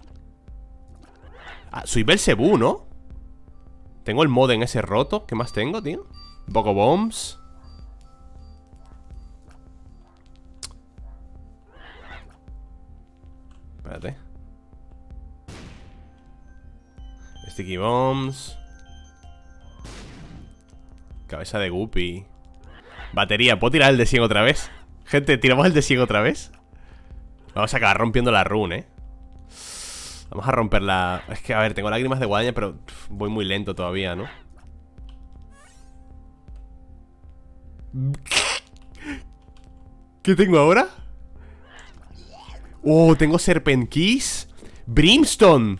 Ah, soy Belzebú, ¿no? Tengo el mod en ese roto. ¿Qué más tengo, tío? Bogo Bombs. Espérate. Sticky Bombs. Cabeza de Guppy. Batería, ¿puedo tirar el de 100 otra vez? Gente, ¿tiramos el de 100 otra vez? Vamos a acabar rompiendo la run, Vamos a romperla. Es que, a ver, tengo lágrimas de guadaña, pero voy muy lento todavía, ¿no? ¿Qué tengo ahora? Oh, tengo Serpent Keys. Brimstone.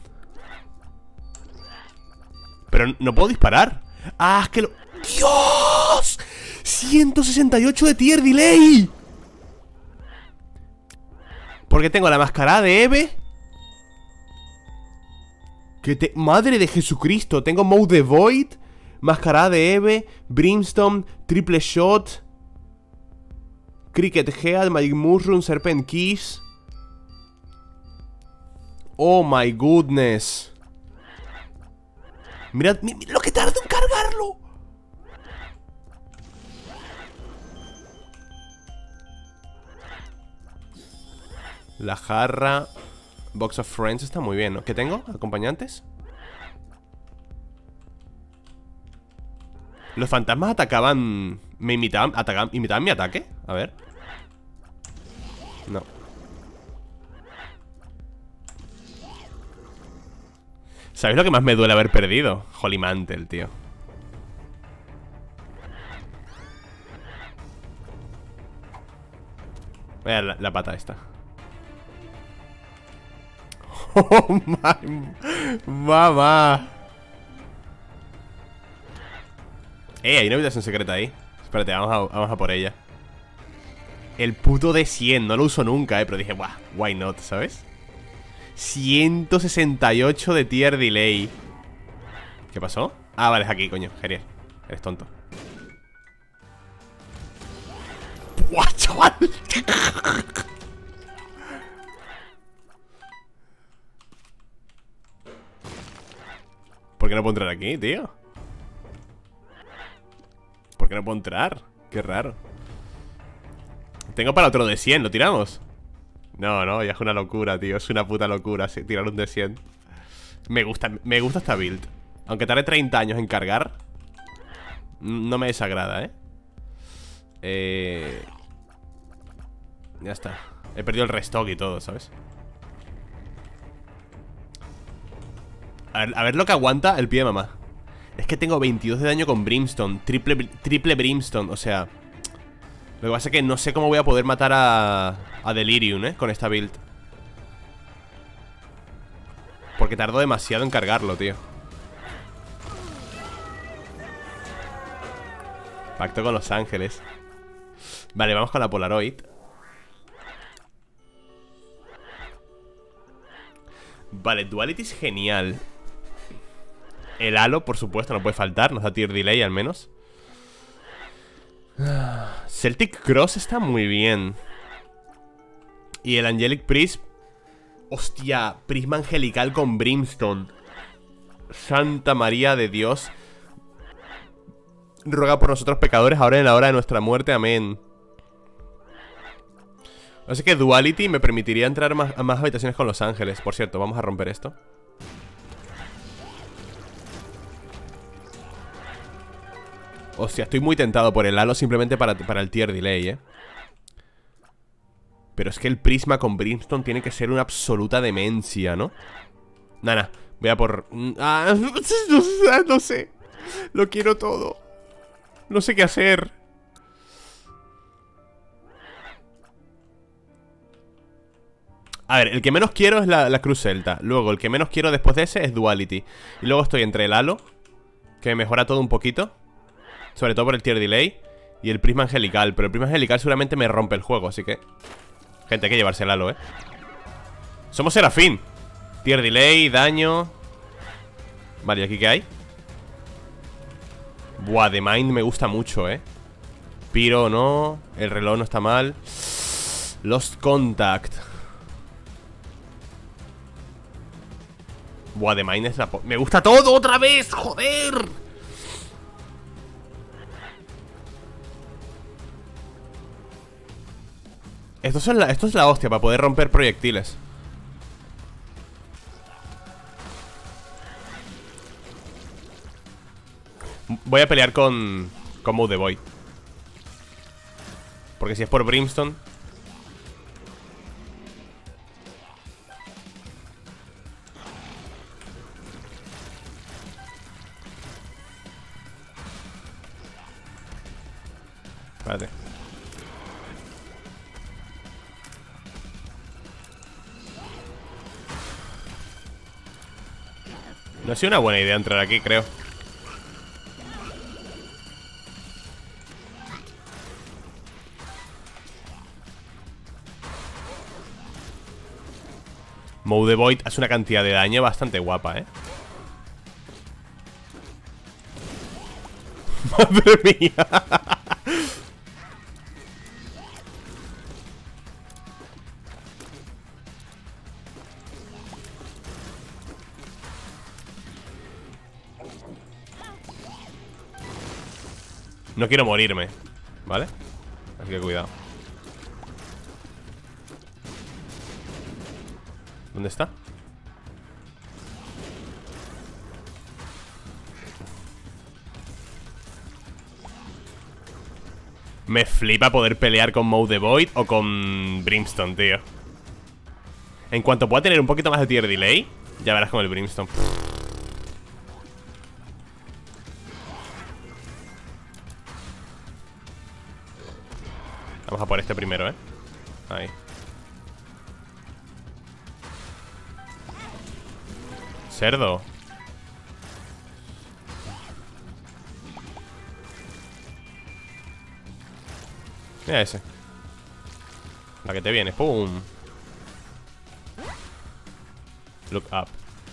Pero no puedo disparar. Ah, es que lo... ¡Dios! 168 de tier delay. Porque tengo la mascarada de Eve. Madre de Jesucristo. Tengo Mode the Void, mascarada de Eve, Brimstone, Triple Shot, Cricket Head, Magic Mushroom, Serpent Keys. Oh my goodness. Mirad, mirad lo que tarda en cargarlo. La jarra. Box of Friends está muy bien, ¿no? ¿Qué tengo? ¿Acompañantes? Los fantasmas atacaban... ¿Imitaban mi ataque? A ver. No. ¿Sabéis lo que más me duele haber perdido? Holy Mantle, tío. Vaya la pata esta. Oh my... Mamá. Hay una habitación secreta ahí. Espérate, vamos a por ella. El puto de 100, no lo uso nunca, pero dije, buah, why not, ¿sabes? 168 de tier delay. ¿Qué pasó? Ah, vale, es aquí, coño, Gerier. Eres tonto. ¡Buah, chaval! ¿Por qué no puedo entrar aquí, tío? ¿Por qué no puedo entrar? Qué raro. Tengo para otro de 100, ¿lo tiramos? No, ya es una locura, tío. Es una puta locura, sí, tirar un de 100. Me gusta esta build. Aunque tarde 30 años en cargar, no me desagrada, Ya está. He perdido el restock y todo, ¿sabes? A ver lo que aguanta el pie de mamá. Es que tengo 22 de daño con Brimstone. Triple Brimstone, o sea... Lo que pasa es que no sé cómo voy a poder matar a Delirium, con esta build. Porque tardo demasiado en cargarlo, tío. Pacto con los ángeles. Vale, vamos con la Polaroid. Vale, Duality es genial. El halo, por supuesto, no puede faltar. Nos da tier delay al menos. Celtic Cross está muy bien. Y el Angelic Prism. Hostia, Prisma Angelical con Brimstone. Santa María de Dios, ruega por nosotros pecadores, ahora en la hora de nuestra muerte, amén. Así que Duality me permitiría entrar a más habitaciones con los ángeles. Por cierto, vamos a romper esto. Hostia, estoy muy tentado por el halo simplemente para el tier delay, Pero es que el prisma con Brimstone tiene que ser una absoluta demencia, ¿no? Nada, voy a por... no sé. Lo quiero todo. No sé qué hacer. A ver, el que menos quiero es la Cruz Celta. Luego, el que menos quiero después de ese es Duality. Y luego estoy entre el halo, que me mejora todo un poquito, sobre todo por el tier delay, y el prisma angelical. Pero el prisma angelical seguramente me rompe el juego, así que... Gente, hay que llevarse el halo, Somos Serafín. Tier delay, daño. Vale, ¿y aquí qué hay? Buah, The Mind me gusta mucho, Piro no. El reloj no está mal. Lost Contact. Buah, The Mind es la... ¡Me gusta todo otra vez! ¡Joder! Esto es la hostia para poder romper proyectiles. Voy a pelear con Con Mode the Void. Porque si es por Brimstone... Espérate. No ha sido una buena idea entrar aquí, creo. Mode the Void hace una cantidad de daño bastante guapa, ¿eh? ¡Madre mía! No quiero morirme, ¿vale? Así que cuidado. ¿Dónde está? Me flipa poder pelear con Mode the Void o con Brimstone, tío. En cuanto pueda tener un poquito más de tier delay, ya verás con el Brimstone. Vamos a por este primero, ¿eh? Ahí. Cerdo. Mira ese. La que te viene. ¡Pum! Look up.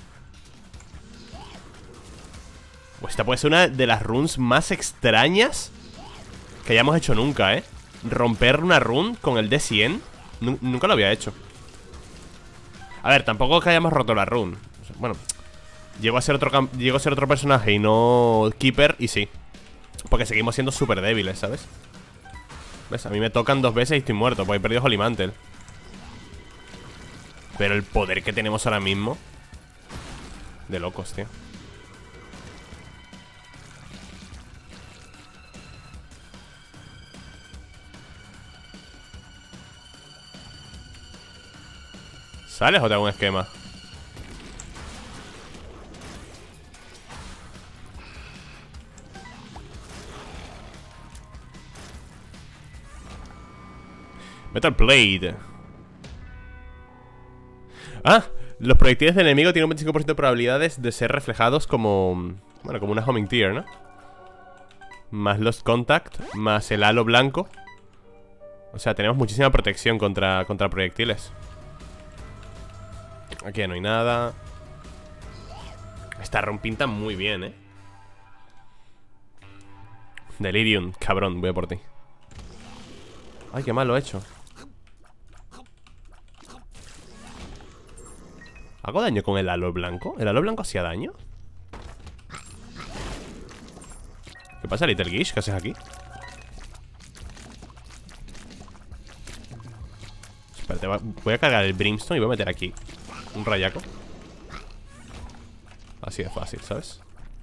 Pues esta puede ser una de las runes más extrañas que hayamos hecho nunca, ¿eh? Romper una rune con el D100 nunca lo había hecho. A ver, tampoco que hayamos roto la rune. Bueno, llego a ser otro personaje y no Keeper, y sí. Porque seguimos siendo súper débiles, ¿sabes? ¿Ves? A mí me tocan 2 veces y estoy muerto, porque he perdido Holy Mantle. Pero el poder que tenemos ahora mismo, de locos, tío. ¿Sales o te hago un esquema? Metal Blade. Ah, los proyectiles del enemigo tienen un 25% de probabilidades de ser reflejados como... Bueno, como una homing tear, ¿no? Más Lost Contact, más el halo blanco. O sea, tenemos muchísima protección contra proyectiles. Aquí ya no hay nada. Esta run pinta muy bien, ¿eh? Delirium, cabrón, voy a por ti. Ay, qué mal lo he hecho. ¿Hago daño con el halo blanco? ¿El halo blanco hacía daño? ¿Qué pasa, Little Gish? ¿Qué haces aquí? Espérate, voy a cargar el Brimstone y voy a meter aquí un rayaco. Así de fácil, ¿sabes?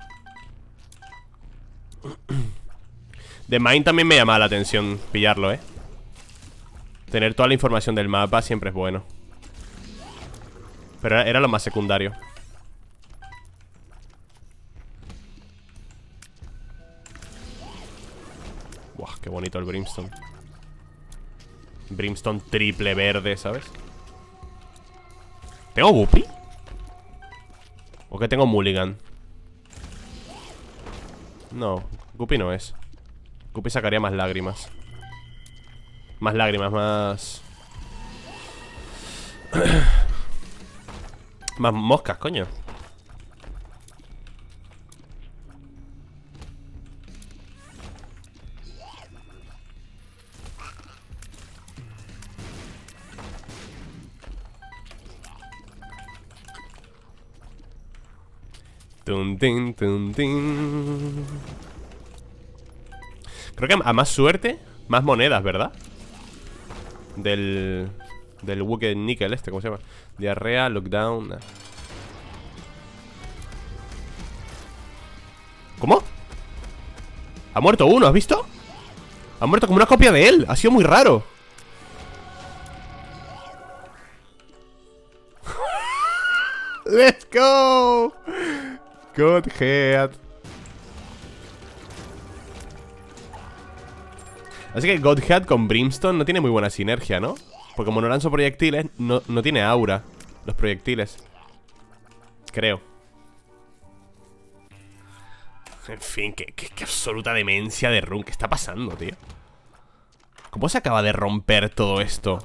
The Mine también me llama la atención pillarlo, ¿eh? Tener toda la información del mapa siempre es bueno. Pero era lo más secundario. Buah, qué bonito el Brimstone. Brimstone triple verde, ¿sabes? ¿Tengo Guppy? ¿O que tengo Mulligan? No, Guppy no es. Guppy sacaría más lágrimas. Más lágrimas, más... Más moscas, coño. Tun, tin, tun, tin. Creo que a más suerte, más monedas, ¿verdad? Del Wicked Nickel este, ¿cómo se llama? Diarrea, lockdown. ¿Cómo? Ha muerto uno, ¿has visto? Ha muerto como una copia de él. Ha sido muy raro. ¡Let's go! Godhead. Así que Godhead con Brimstone no tiene muy buena sinergia, ¿no? Porque como no lanzo proyectiles, no tiene aura los proyectiles. Creo. En fin, qué absoluta demencia de run. ¿Qué está pasando, tío? ¿Cómo se acaba de romper todo esto?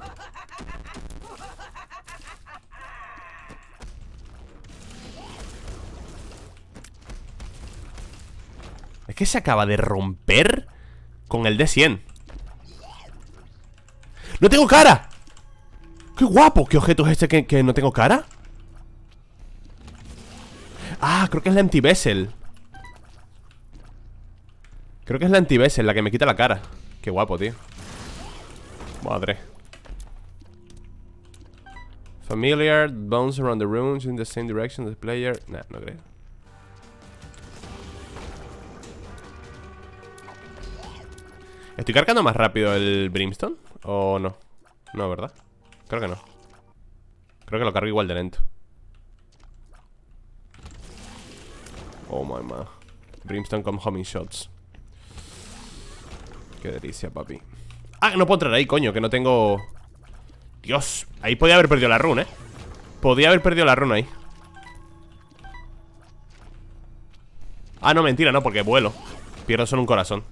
Es que se acaba de romper con el D100. ¡No tengo cara! ¡Qué guapo! ¿Qué objeto es este que no tengo cara? Ah, creo que es la anti-vessel. Creo que es la anti-vessel la que me quita la cara. Qué guapo, tío. Madre. Familiar, bounce around the rooms in the same direction as the player. Nah, no creo. ¿Estoy cargando más rápido el Brimstone? ¿O no? No, ¿verdad? Creo que no. Creo que lo cargo igual de lento. Oh my god. Brimstone con homing shots. Qué delicia, papi. Ah, no puedo entrar ahí, coño, que no tengo... Dios, ahí podía haber perdido la run, Podía haber perdido la run ahí. Ah, no, mentira, no, porque vuelo. Pierdo solo un corazón.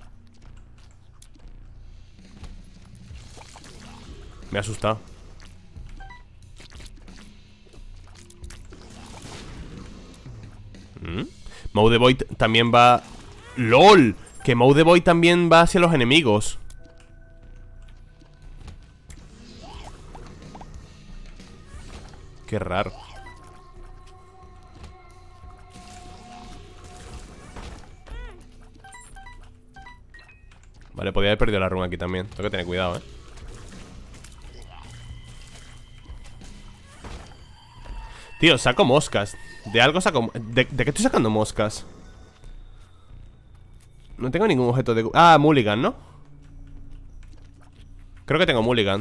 Me ha asustado. Mou the Void también va... ¡LOL! Que Mou the Void también va hacia los enemigos. Qué raro. Vale, podía haber perdido la run aquí también. Tengo que tener cuidado, Tío, saco moscas. De algo saco... ¿De qué estoy sacando moscas? No tengo ningún objeto de... Ah, mulligan, ¿no? Creo que tengo mulligan.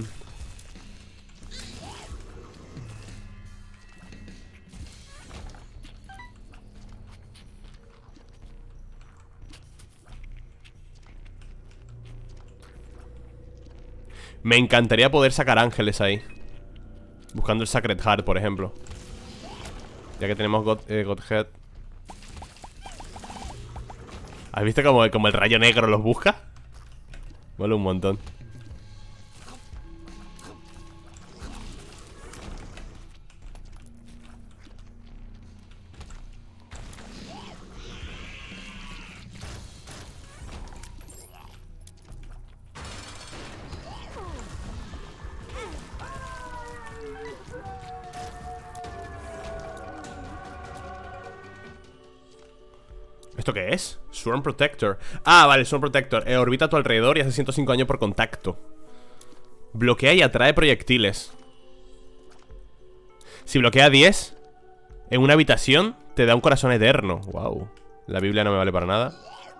Me encantaría poder sacar ángeles ahí. Buscando el Sacred Heart, por ejemplo. Ya que tenemos Godhead. ¿Has visto como el rayo negro los busca? Mola un montón. ¿Esto qué es? Swarm Protector. Ah, vale, Swarm Protector. Orbita a tu alrededor y hace 105 daño por contacto. Bloquea y atrae proyectiles. Si bloquea 10 en una habitación, te da un corazón eterno. Wow. La Biblia no me vale para nada.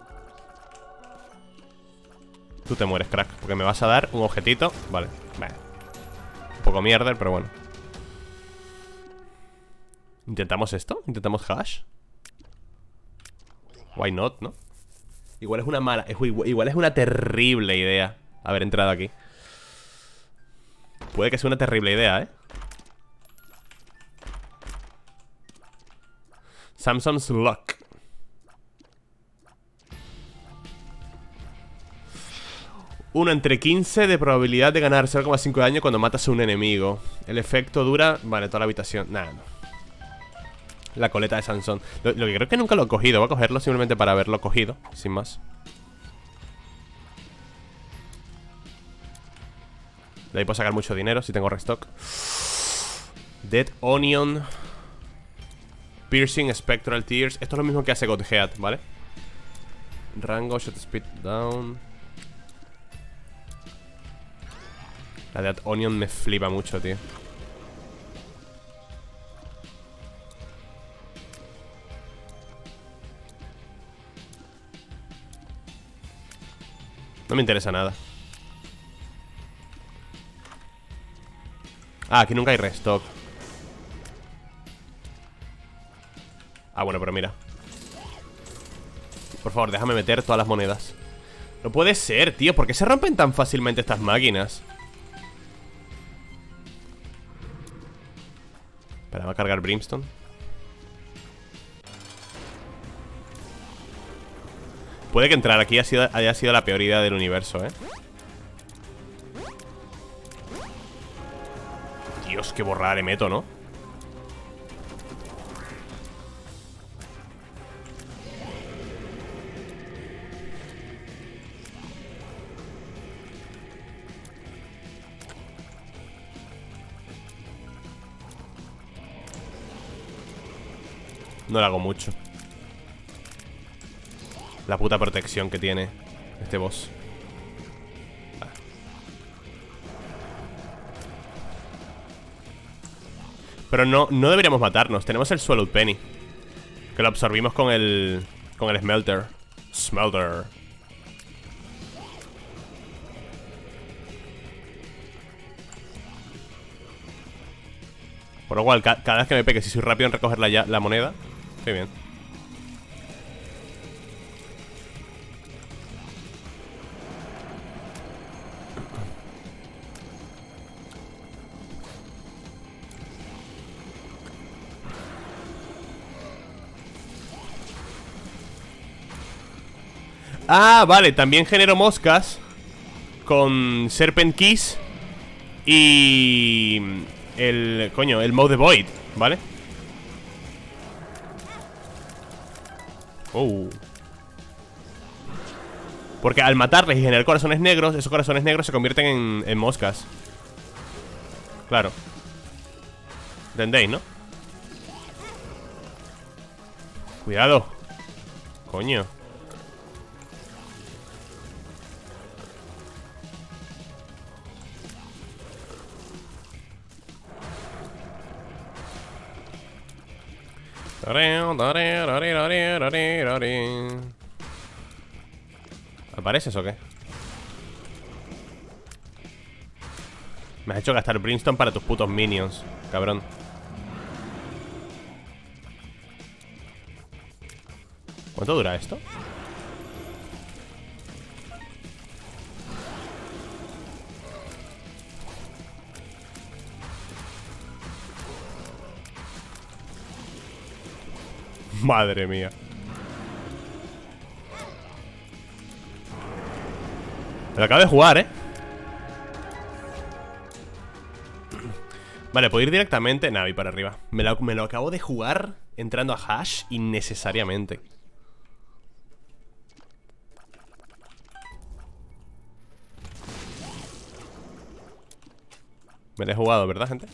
Tú te mueres, crack, porque me vas a dar un objetito. Vale, vale. Un poco mierda, pero bueno. ¿Intentamos esto? ¿Intentamos hash? Why not, ¿no? Igual es una mala... Igual es una terrible idea haber entrado aquí. Puede que sea una terrible idea, Samson's Luck. Uno entre 15 de probabilidad de ganar 0,5 de daño cuando matas a un enemigo. El efecto dura... Vale, toda la habitación. Nada, no. La coleta de Sansón. Lo que creo que nunca lo he cogido. Voy a cogerlo simplemente para haberlo cogido, sin más. De ahí puedo sacar mucho dinero si tengo restock. Dead Onion. Piercing, Spectral Tears. Esto es lo mismo que hace Godhead, ¿vale? Rango, Shot Speed Down. La Dead Onion me flipa mucho, tío. No me interesa nada. Ah, aquí nunca hay restock. Ah, bueno, pero mira. Por favor, déjame meter todas las monedas. No puede ser, tío. ¿Por qué se rompen tan fácilmente estas máquinas? Espera, va a cargar Brimstone. Puede que entrar aquí haya sido la peor idea del universo, ¿eh? Dios, qué borrada le meto, ¿no? No le hago mucho. La puta protección que tiene este boss. Pero no deberíamos matarnos. Tenemos el Swallowed Penny, que lo absorbimos con el Smelter. Smelter. Por lo cual, cada vez que me pegue, si soy rápido en recoger la moneda, estoy bien. Ah, vale, también genero moscas con Serpent Keys y el Mode Void, ¿vale? Porque al matarles y generar corazones negros, esos corazones negros se convierten en moscas. Claro. ¿Entendéis, no? Cuidado. Coño. ¿Apareces o qué? Me has hecho gastar Brimstone para tus putos minions, cabrón. ¿Cuánto dura esto? Madre mía. Me lo acabo de jugar, ¿eh? Vale, puedo ir directamente. Nada, voy para arriba. Me lo acabo de jugar entrando a Hash innecesariamente. Me lo he jugado, ¿verdad, gente?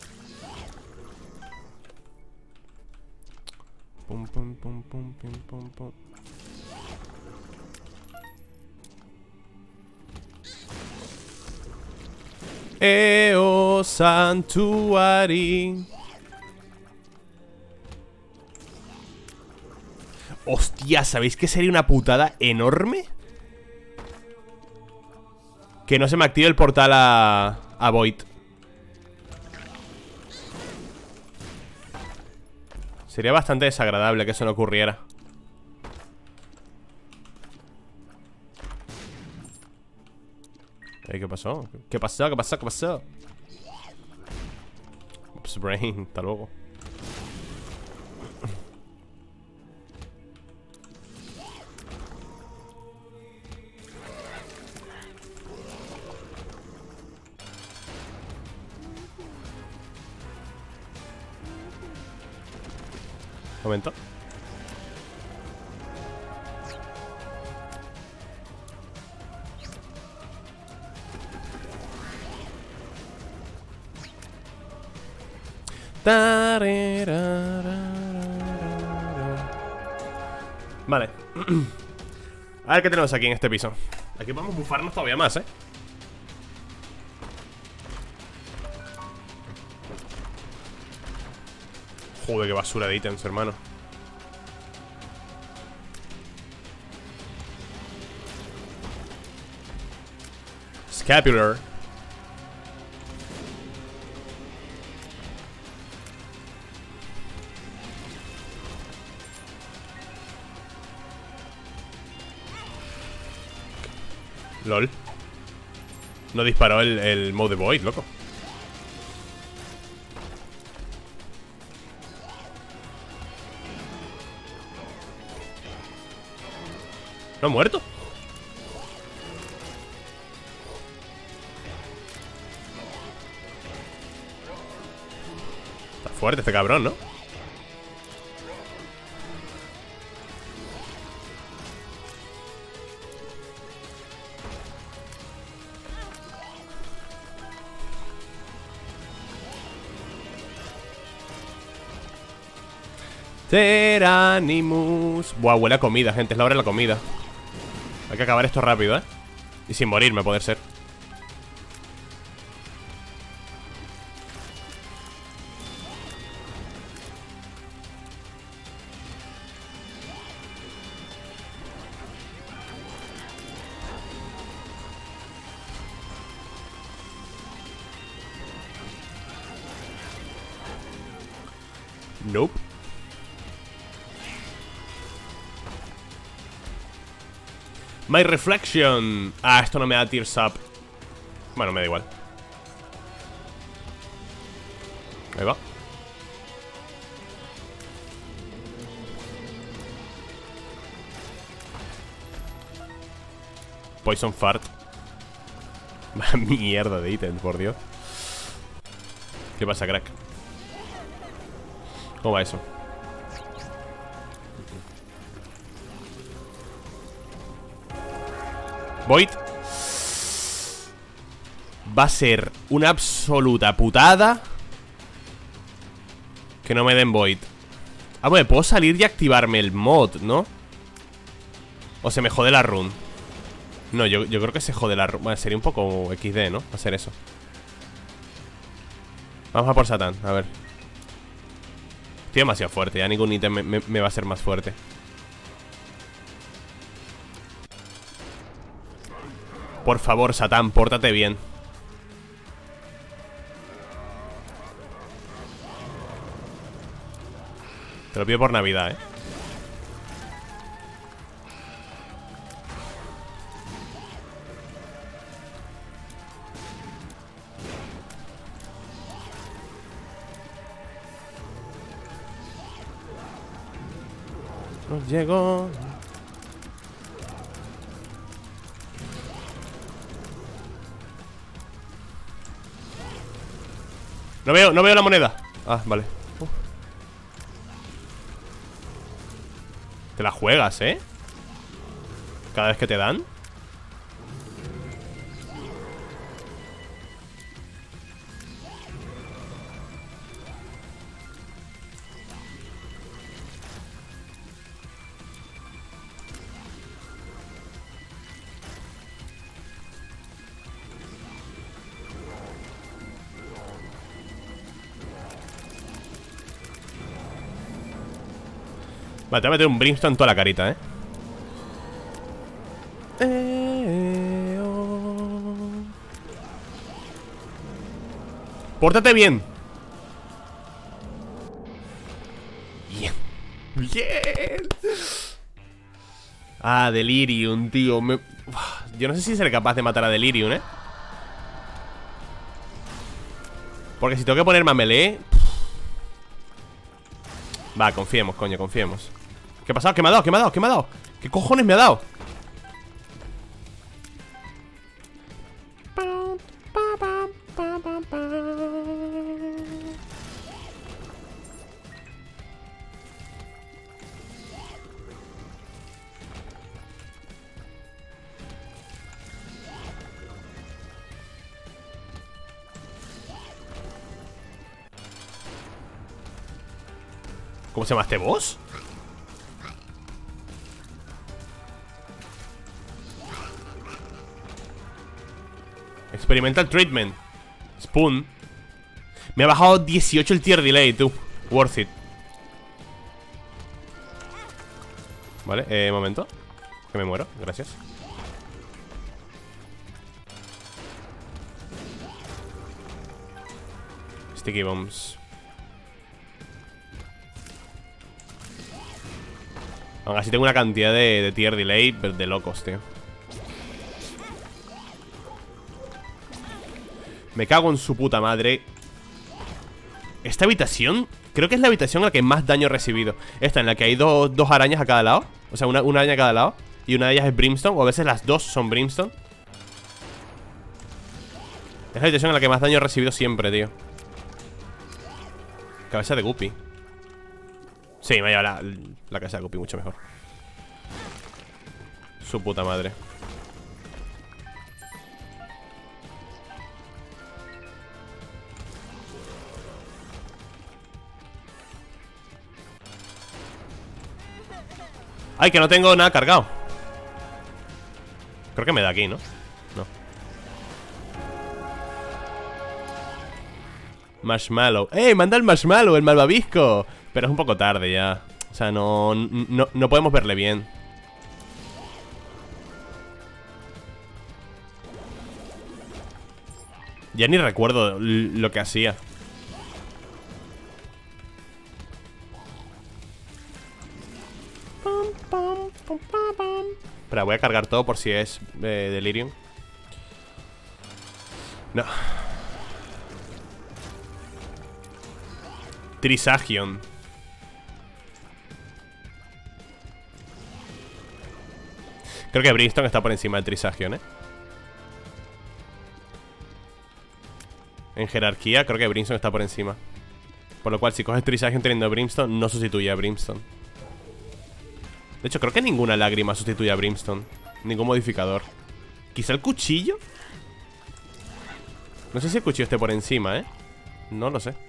Pum, pum, pum, pum, pum, pum, pum. Eo Santuari. Hostia, ¿sabéis que sería una putada enorme? Que no se me active el portal a Void. Sería bastante desagradable que eso no ocurriera. ¿Qué pasó? ¿Qué pasó? ¿Qué pasó? ¿Qué pasó? Ups, brain, hasta luego. Momento. Vale. A ver qué tenemos aquí en este piso. Aquí podemos bufarnos todavía más, ¿eh? Joder, qué basura de ítems, hermano. Scapular. LOL. No disparó el Mode Void, loco. ¿No ha muerto? Está fuerte este cabrón, ¿no? Teranimus. Buah, huele a comida, gente. Es la hora de la comida. Hay que acabar esto rápido, ¿eh? Y sin morirme, a poder ser. Nope. My Reflection. Ah, esto no me da Tears Up. Bueno, me da igual. Ahí va. Poison Fart. Mierda de ítem, por Dios. ¿Qué pasa, crack? ¿Cómo va eso? Void. Va a ser una absoluta putada que no me den Void. Ah, bueno, puedo salir y activarme el mod, ¿no? O se me jode la run. No, yo creo que se jode la run. Bueno, sería un poco XD, ¿no? Hacer eso. Vamos a por Satán, a ver. Estoy demasiado fuerte, ya ningún ítem me va a ser más fuerte. Por favor, Satán, pórtate bien. Te lo pido por Navidad, ¿eh? Nos llegó. No veo la moneda. Ah, vale. Te la juegas, ¿eh? Cada vez que te dan. Vale, te voy a meter un Brimstone en toda la carita, ¿eh? Pórtate bien. Bien. Bien. Ah, Delirium, tío. Yo no sé si seré capaz de matar a Delirium, ¿eh? Porque si tengo que ponerme a melee. Va, confiemos, coño, confiemos. ¿Qué ha pasado? ¿Qué me ha dado? ¿Qué me ha dado? ¿Qué me ha dado? ¿Qué cojones me ha dado? ¿Cómo se llama este boss? Experimental Treatment. Spoon. Me ha bajado 18 el tier delay, tú. Worth it. Vale, momento. Que me muero, gracias. Sticky Bombs. Aún así tengo una cantidad de tier delay de locos, tío. Me cago en su puta madre. Esta habitación, creo que es la habitación en la que más daño he recibido. Esta, en la que hay dos arañas a cada lado. O sea, una araña a cada lado. Y una de ellas es Brimstone, o a veces las dos son Brimstone. Es la habitación en la que más daño he recibido siempre, tío. Cabeza de Guppy. Sí, me ha llevado la cabeza de Guppy mucho mejor. Su puta madre. Ay, que no tengo nada cargado. Creo que me da aquí, ¿no? No. Marshmallow. ¡Eh! Manda el marshmallow, el malvavisco. Pero es un poco tarde ya. O sea, no podemos verle bien. Ya ni recuerdo lo que hacía. Espera, voy a cargar todo por si es Delirium. No. Trisagion. Creo que Brimstone está por encima de Trisagion, ¿eh? En jerarquía creo que Brimstone está por encima. Por lo cual si coges Trisagion teniendo Brimstone, no sustituye a Brimstone. De hecho, creo que ninguna lágrima sustituye a Brimstone. Ningún modificador. ¿Quizá el cuchillo? No sé si el cuchillo esté por encima, ¿eh? No lo sé.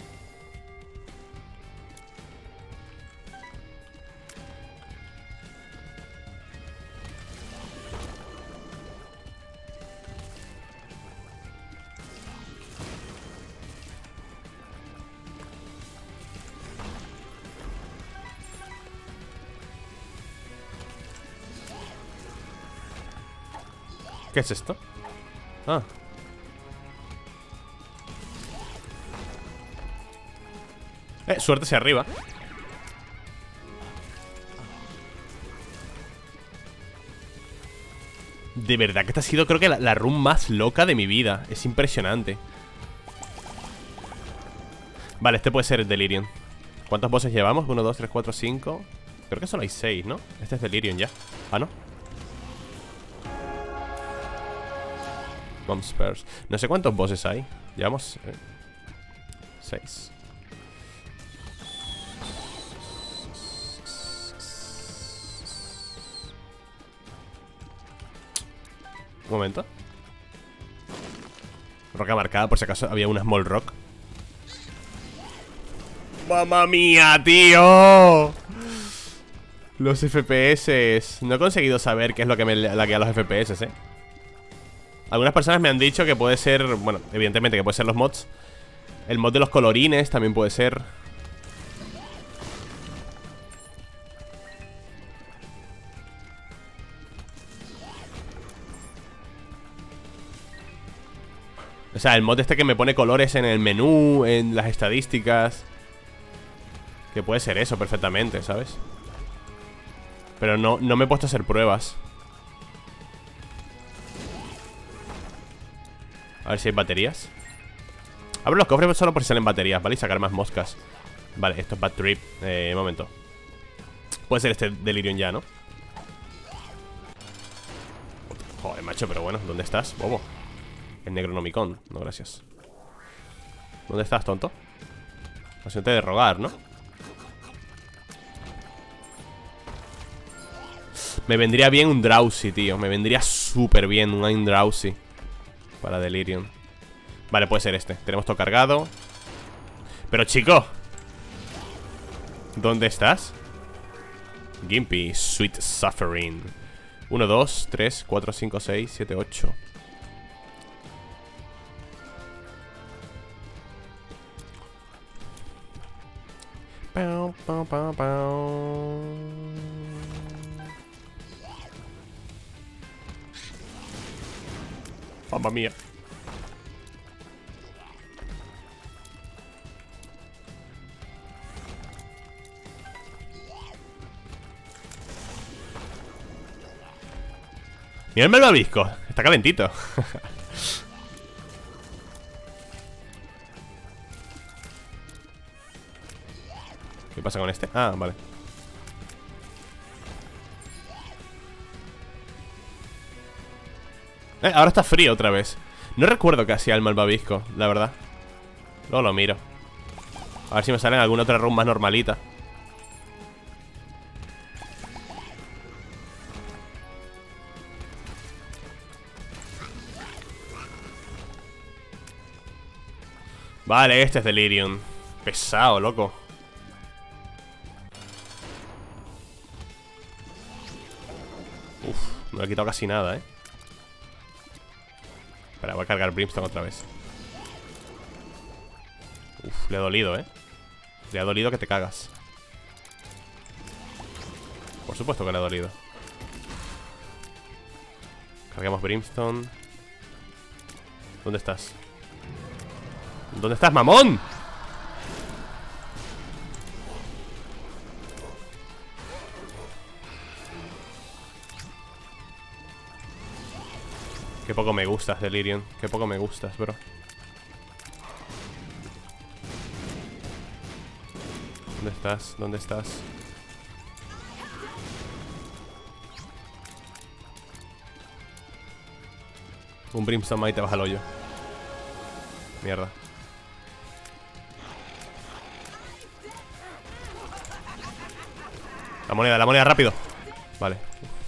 ¿Qué es esto? Ah. Suerte hacia arriba. De verdad que esta ha sido, creo que la run más loca de mi vida. Es impresionante. Vale, este puede ser el Delirium. ¿Cuántos bosses llevamos? 1, 2, 3, 4, 5. Creo que solo hay 6, ¿no? Este es Delirium ya. Ah, ¿no? Bomb Spurs. No sé cuántos bosses hay. Llevamos 6. Un momento. Roca marcada, por si acaso había una Small Rock. ¡Mamma mía, tío! Los FPS. No he conseguido saber qué es lo que me laguea los FPS, ¿eh? Algunas personas me han dicho que puede ser... Bueno, evidentemente que puede ser los mods. El mod de los colorines también puede ser. O sea, el mod este que me pone colores en el menú, en las estadísticas. Que puede ser eso perfectamente, ¿sabes? Pero no me he puesto a hacer pruebas. A ver si hay baterías. Abro los cofres solo por si salen baterías, ¿vale? Y sacar más moscas. Vale, esto es Bad Trip. Un momento. Puede ser este Delirium ya, ¿no? Joder, macho, pero bueno, ¿dónde estás, bobo? El Necronomicon, no, gracias. ¿Dónde estás, tonto? Paciente de rogar, ¿no? Me vendría bien un Drowsy, tío. Me vendría súper bien un Drowsy para Delirium. Vale, puede ser este. Tenemos todo cargado. Pero, chico, ¿dónde estás? Gimpy, Sweet Suffering. 1, 2, 3, 4, 5, 6, 7, 8. Pau, pau, pau, pau. Mamma mía. Mira el malvavisco. Está calentito. ¿Qué pasa con este? Ah, vale. Ahora está frío otra vez. No recuerdo qué hacía el malvavisco, la verdad. Luego lo miro. A ver si me sale en alguna otra run más normalita. Vale, este es Delirium. Pesado, loco. Uf, no le he quitado casi nada, Espera, voy a cargar Brimstone otra vez. Uf, le ha dolido, Le ha dolido que te cagas. Por supuesto que le ha dolido. Cargamos Brimstone. ¿Dónde estás? ¿Dónde estás, mamón? Qué poco me gustas, Delirium. Qué poco me gustas, bro. ¿Dónde estás? ¿Dónde estás? Un Brimstone más y te vas al hoyo. Mierda. la moneda, rápido. Vale.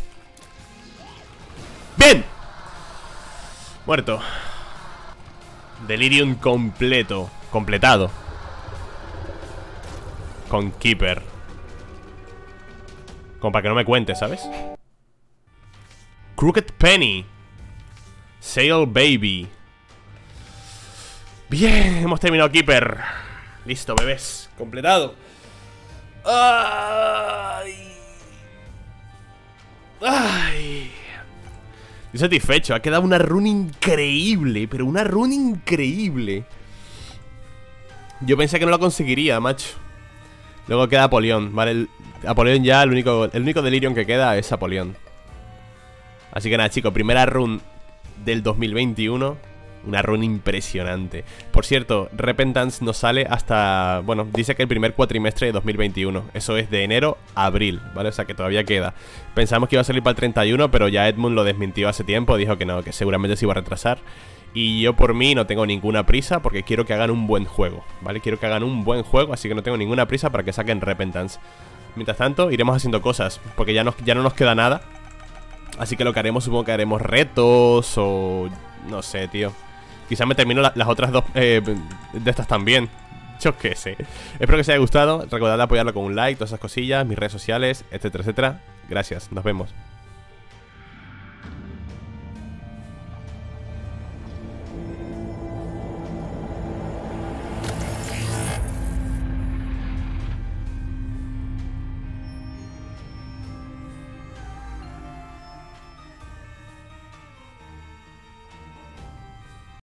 ¡Bien! Muerto. Delirium completo. Completado. Con Keeper. Como para que no me cuente, ¿sabes? Crooked Penny. Sail Baby. Bien, hemos terminado Keeper. Listo, bebés. Completado. Ay. Ay. Estoy satisfecho. Ha quedado una run increíble. Pero una run increíble. Yo pensé que no lo conseguiría, macho. Luego queda Apollyon, ¿vale? Apollyon ya, el único Delirium que queda es Apollyon. Así que nada, chicos, primera run del 2021. Una run impresionante. Por cierto, Repentance no sale hasta... Bueno, dice que el primer cuatrimestre de 2021. Eso es de enero a abril, ¿vale? O sea que todavía queda. Pensamos que iba a salir para el 31, pero ya Edmund lo desmintió hace tiempo. Dijo que no, que seguramente se iba a retrasar. Y yo por mí no tengo ninguna prisa porque quiero que hagan un buen juego, ¿vale? Quiero que hagan un buen juego, así que no tengo ninguna prisa para que saquen Repentance. Mientras tanto, iremos haciendo cosas, porque ya no nos queda nada. Así que lo que haremos, supongo que haremos retos o... No sé, tío. Quizás me termino las otras dos de estas también. Yo qué sé. Espero que os haya gustado. Recordad apoyarlo con un like, todas esas cosillas, mis redes sociales, etcétera, etcétera. Gracias, nos vemos.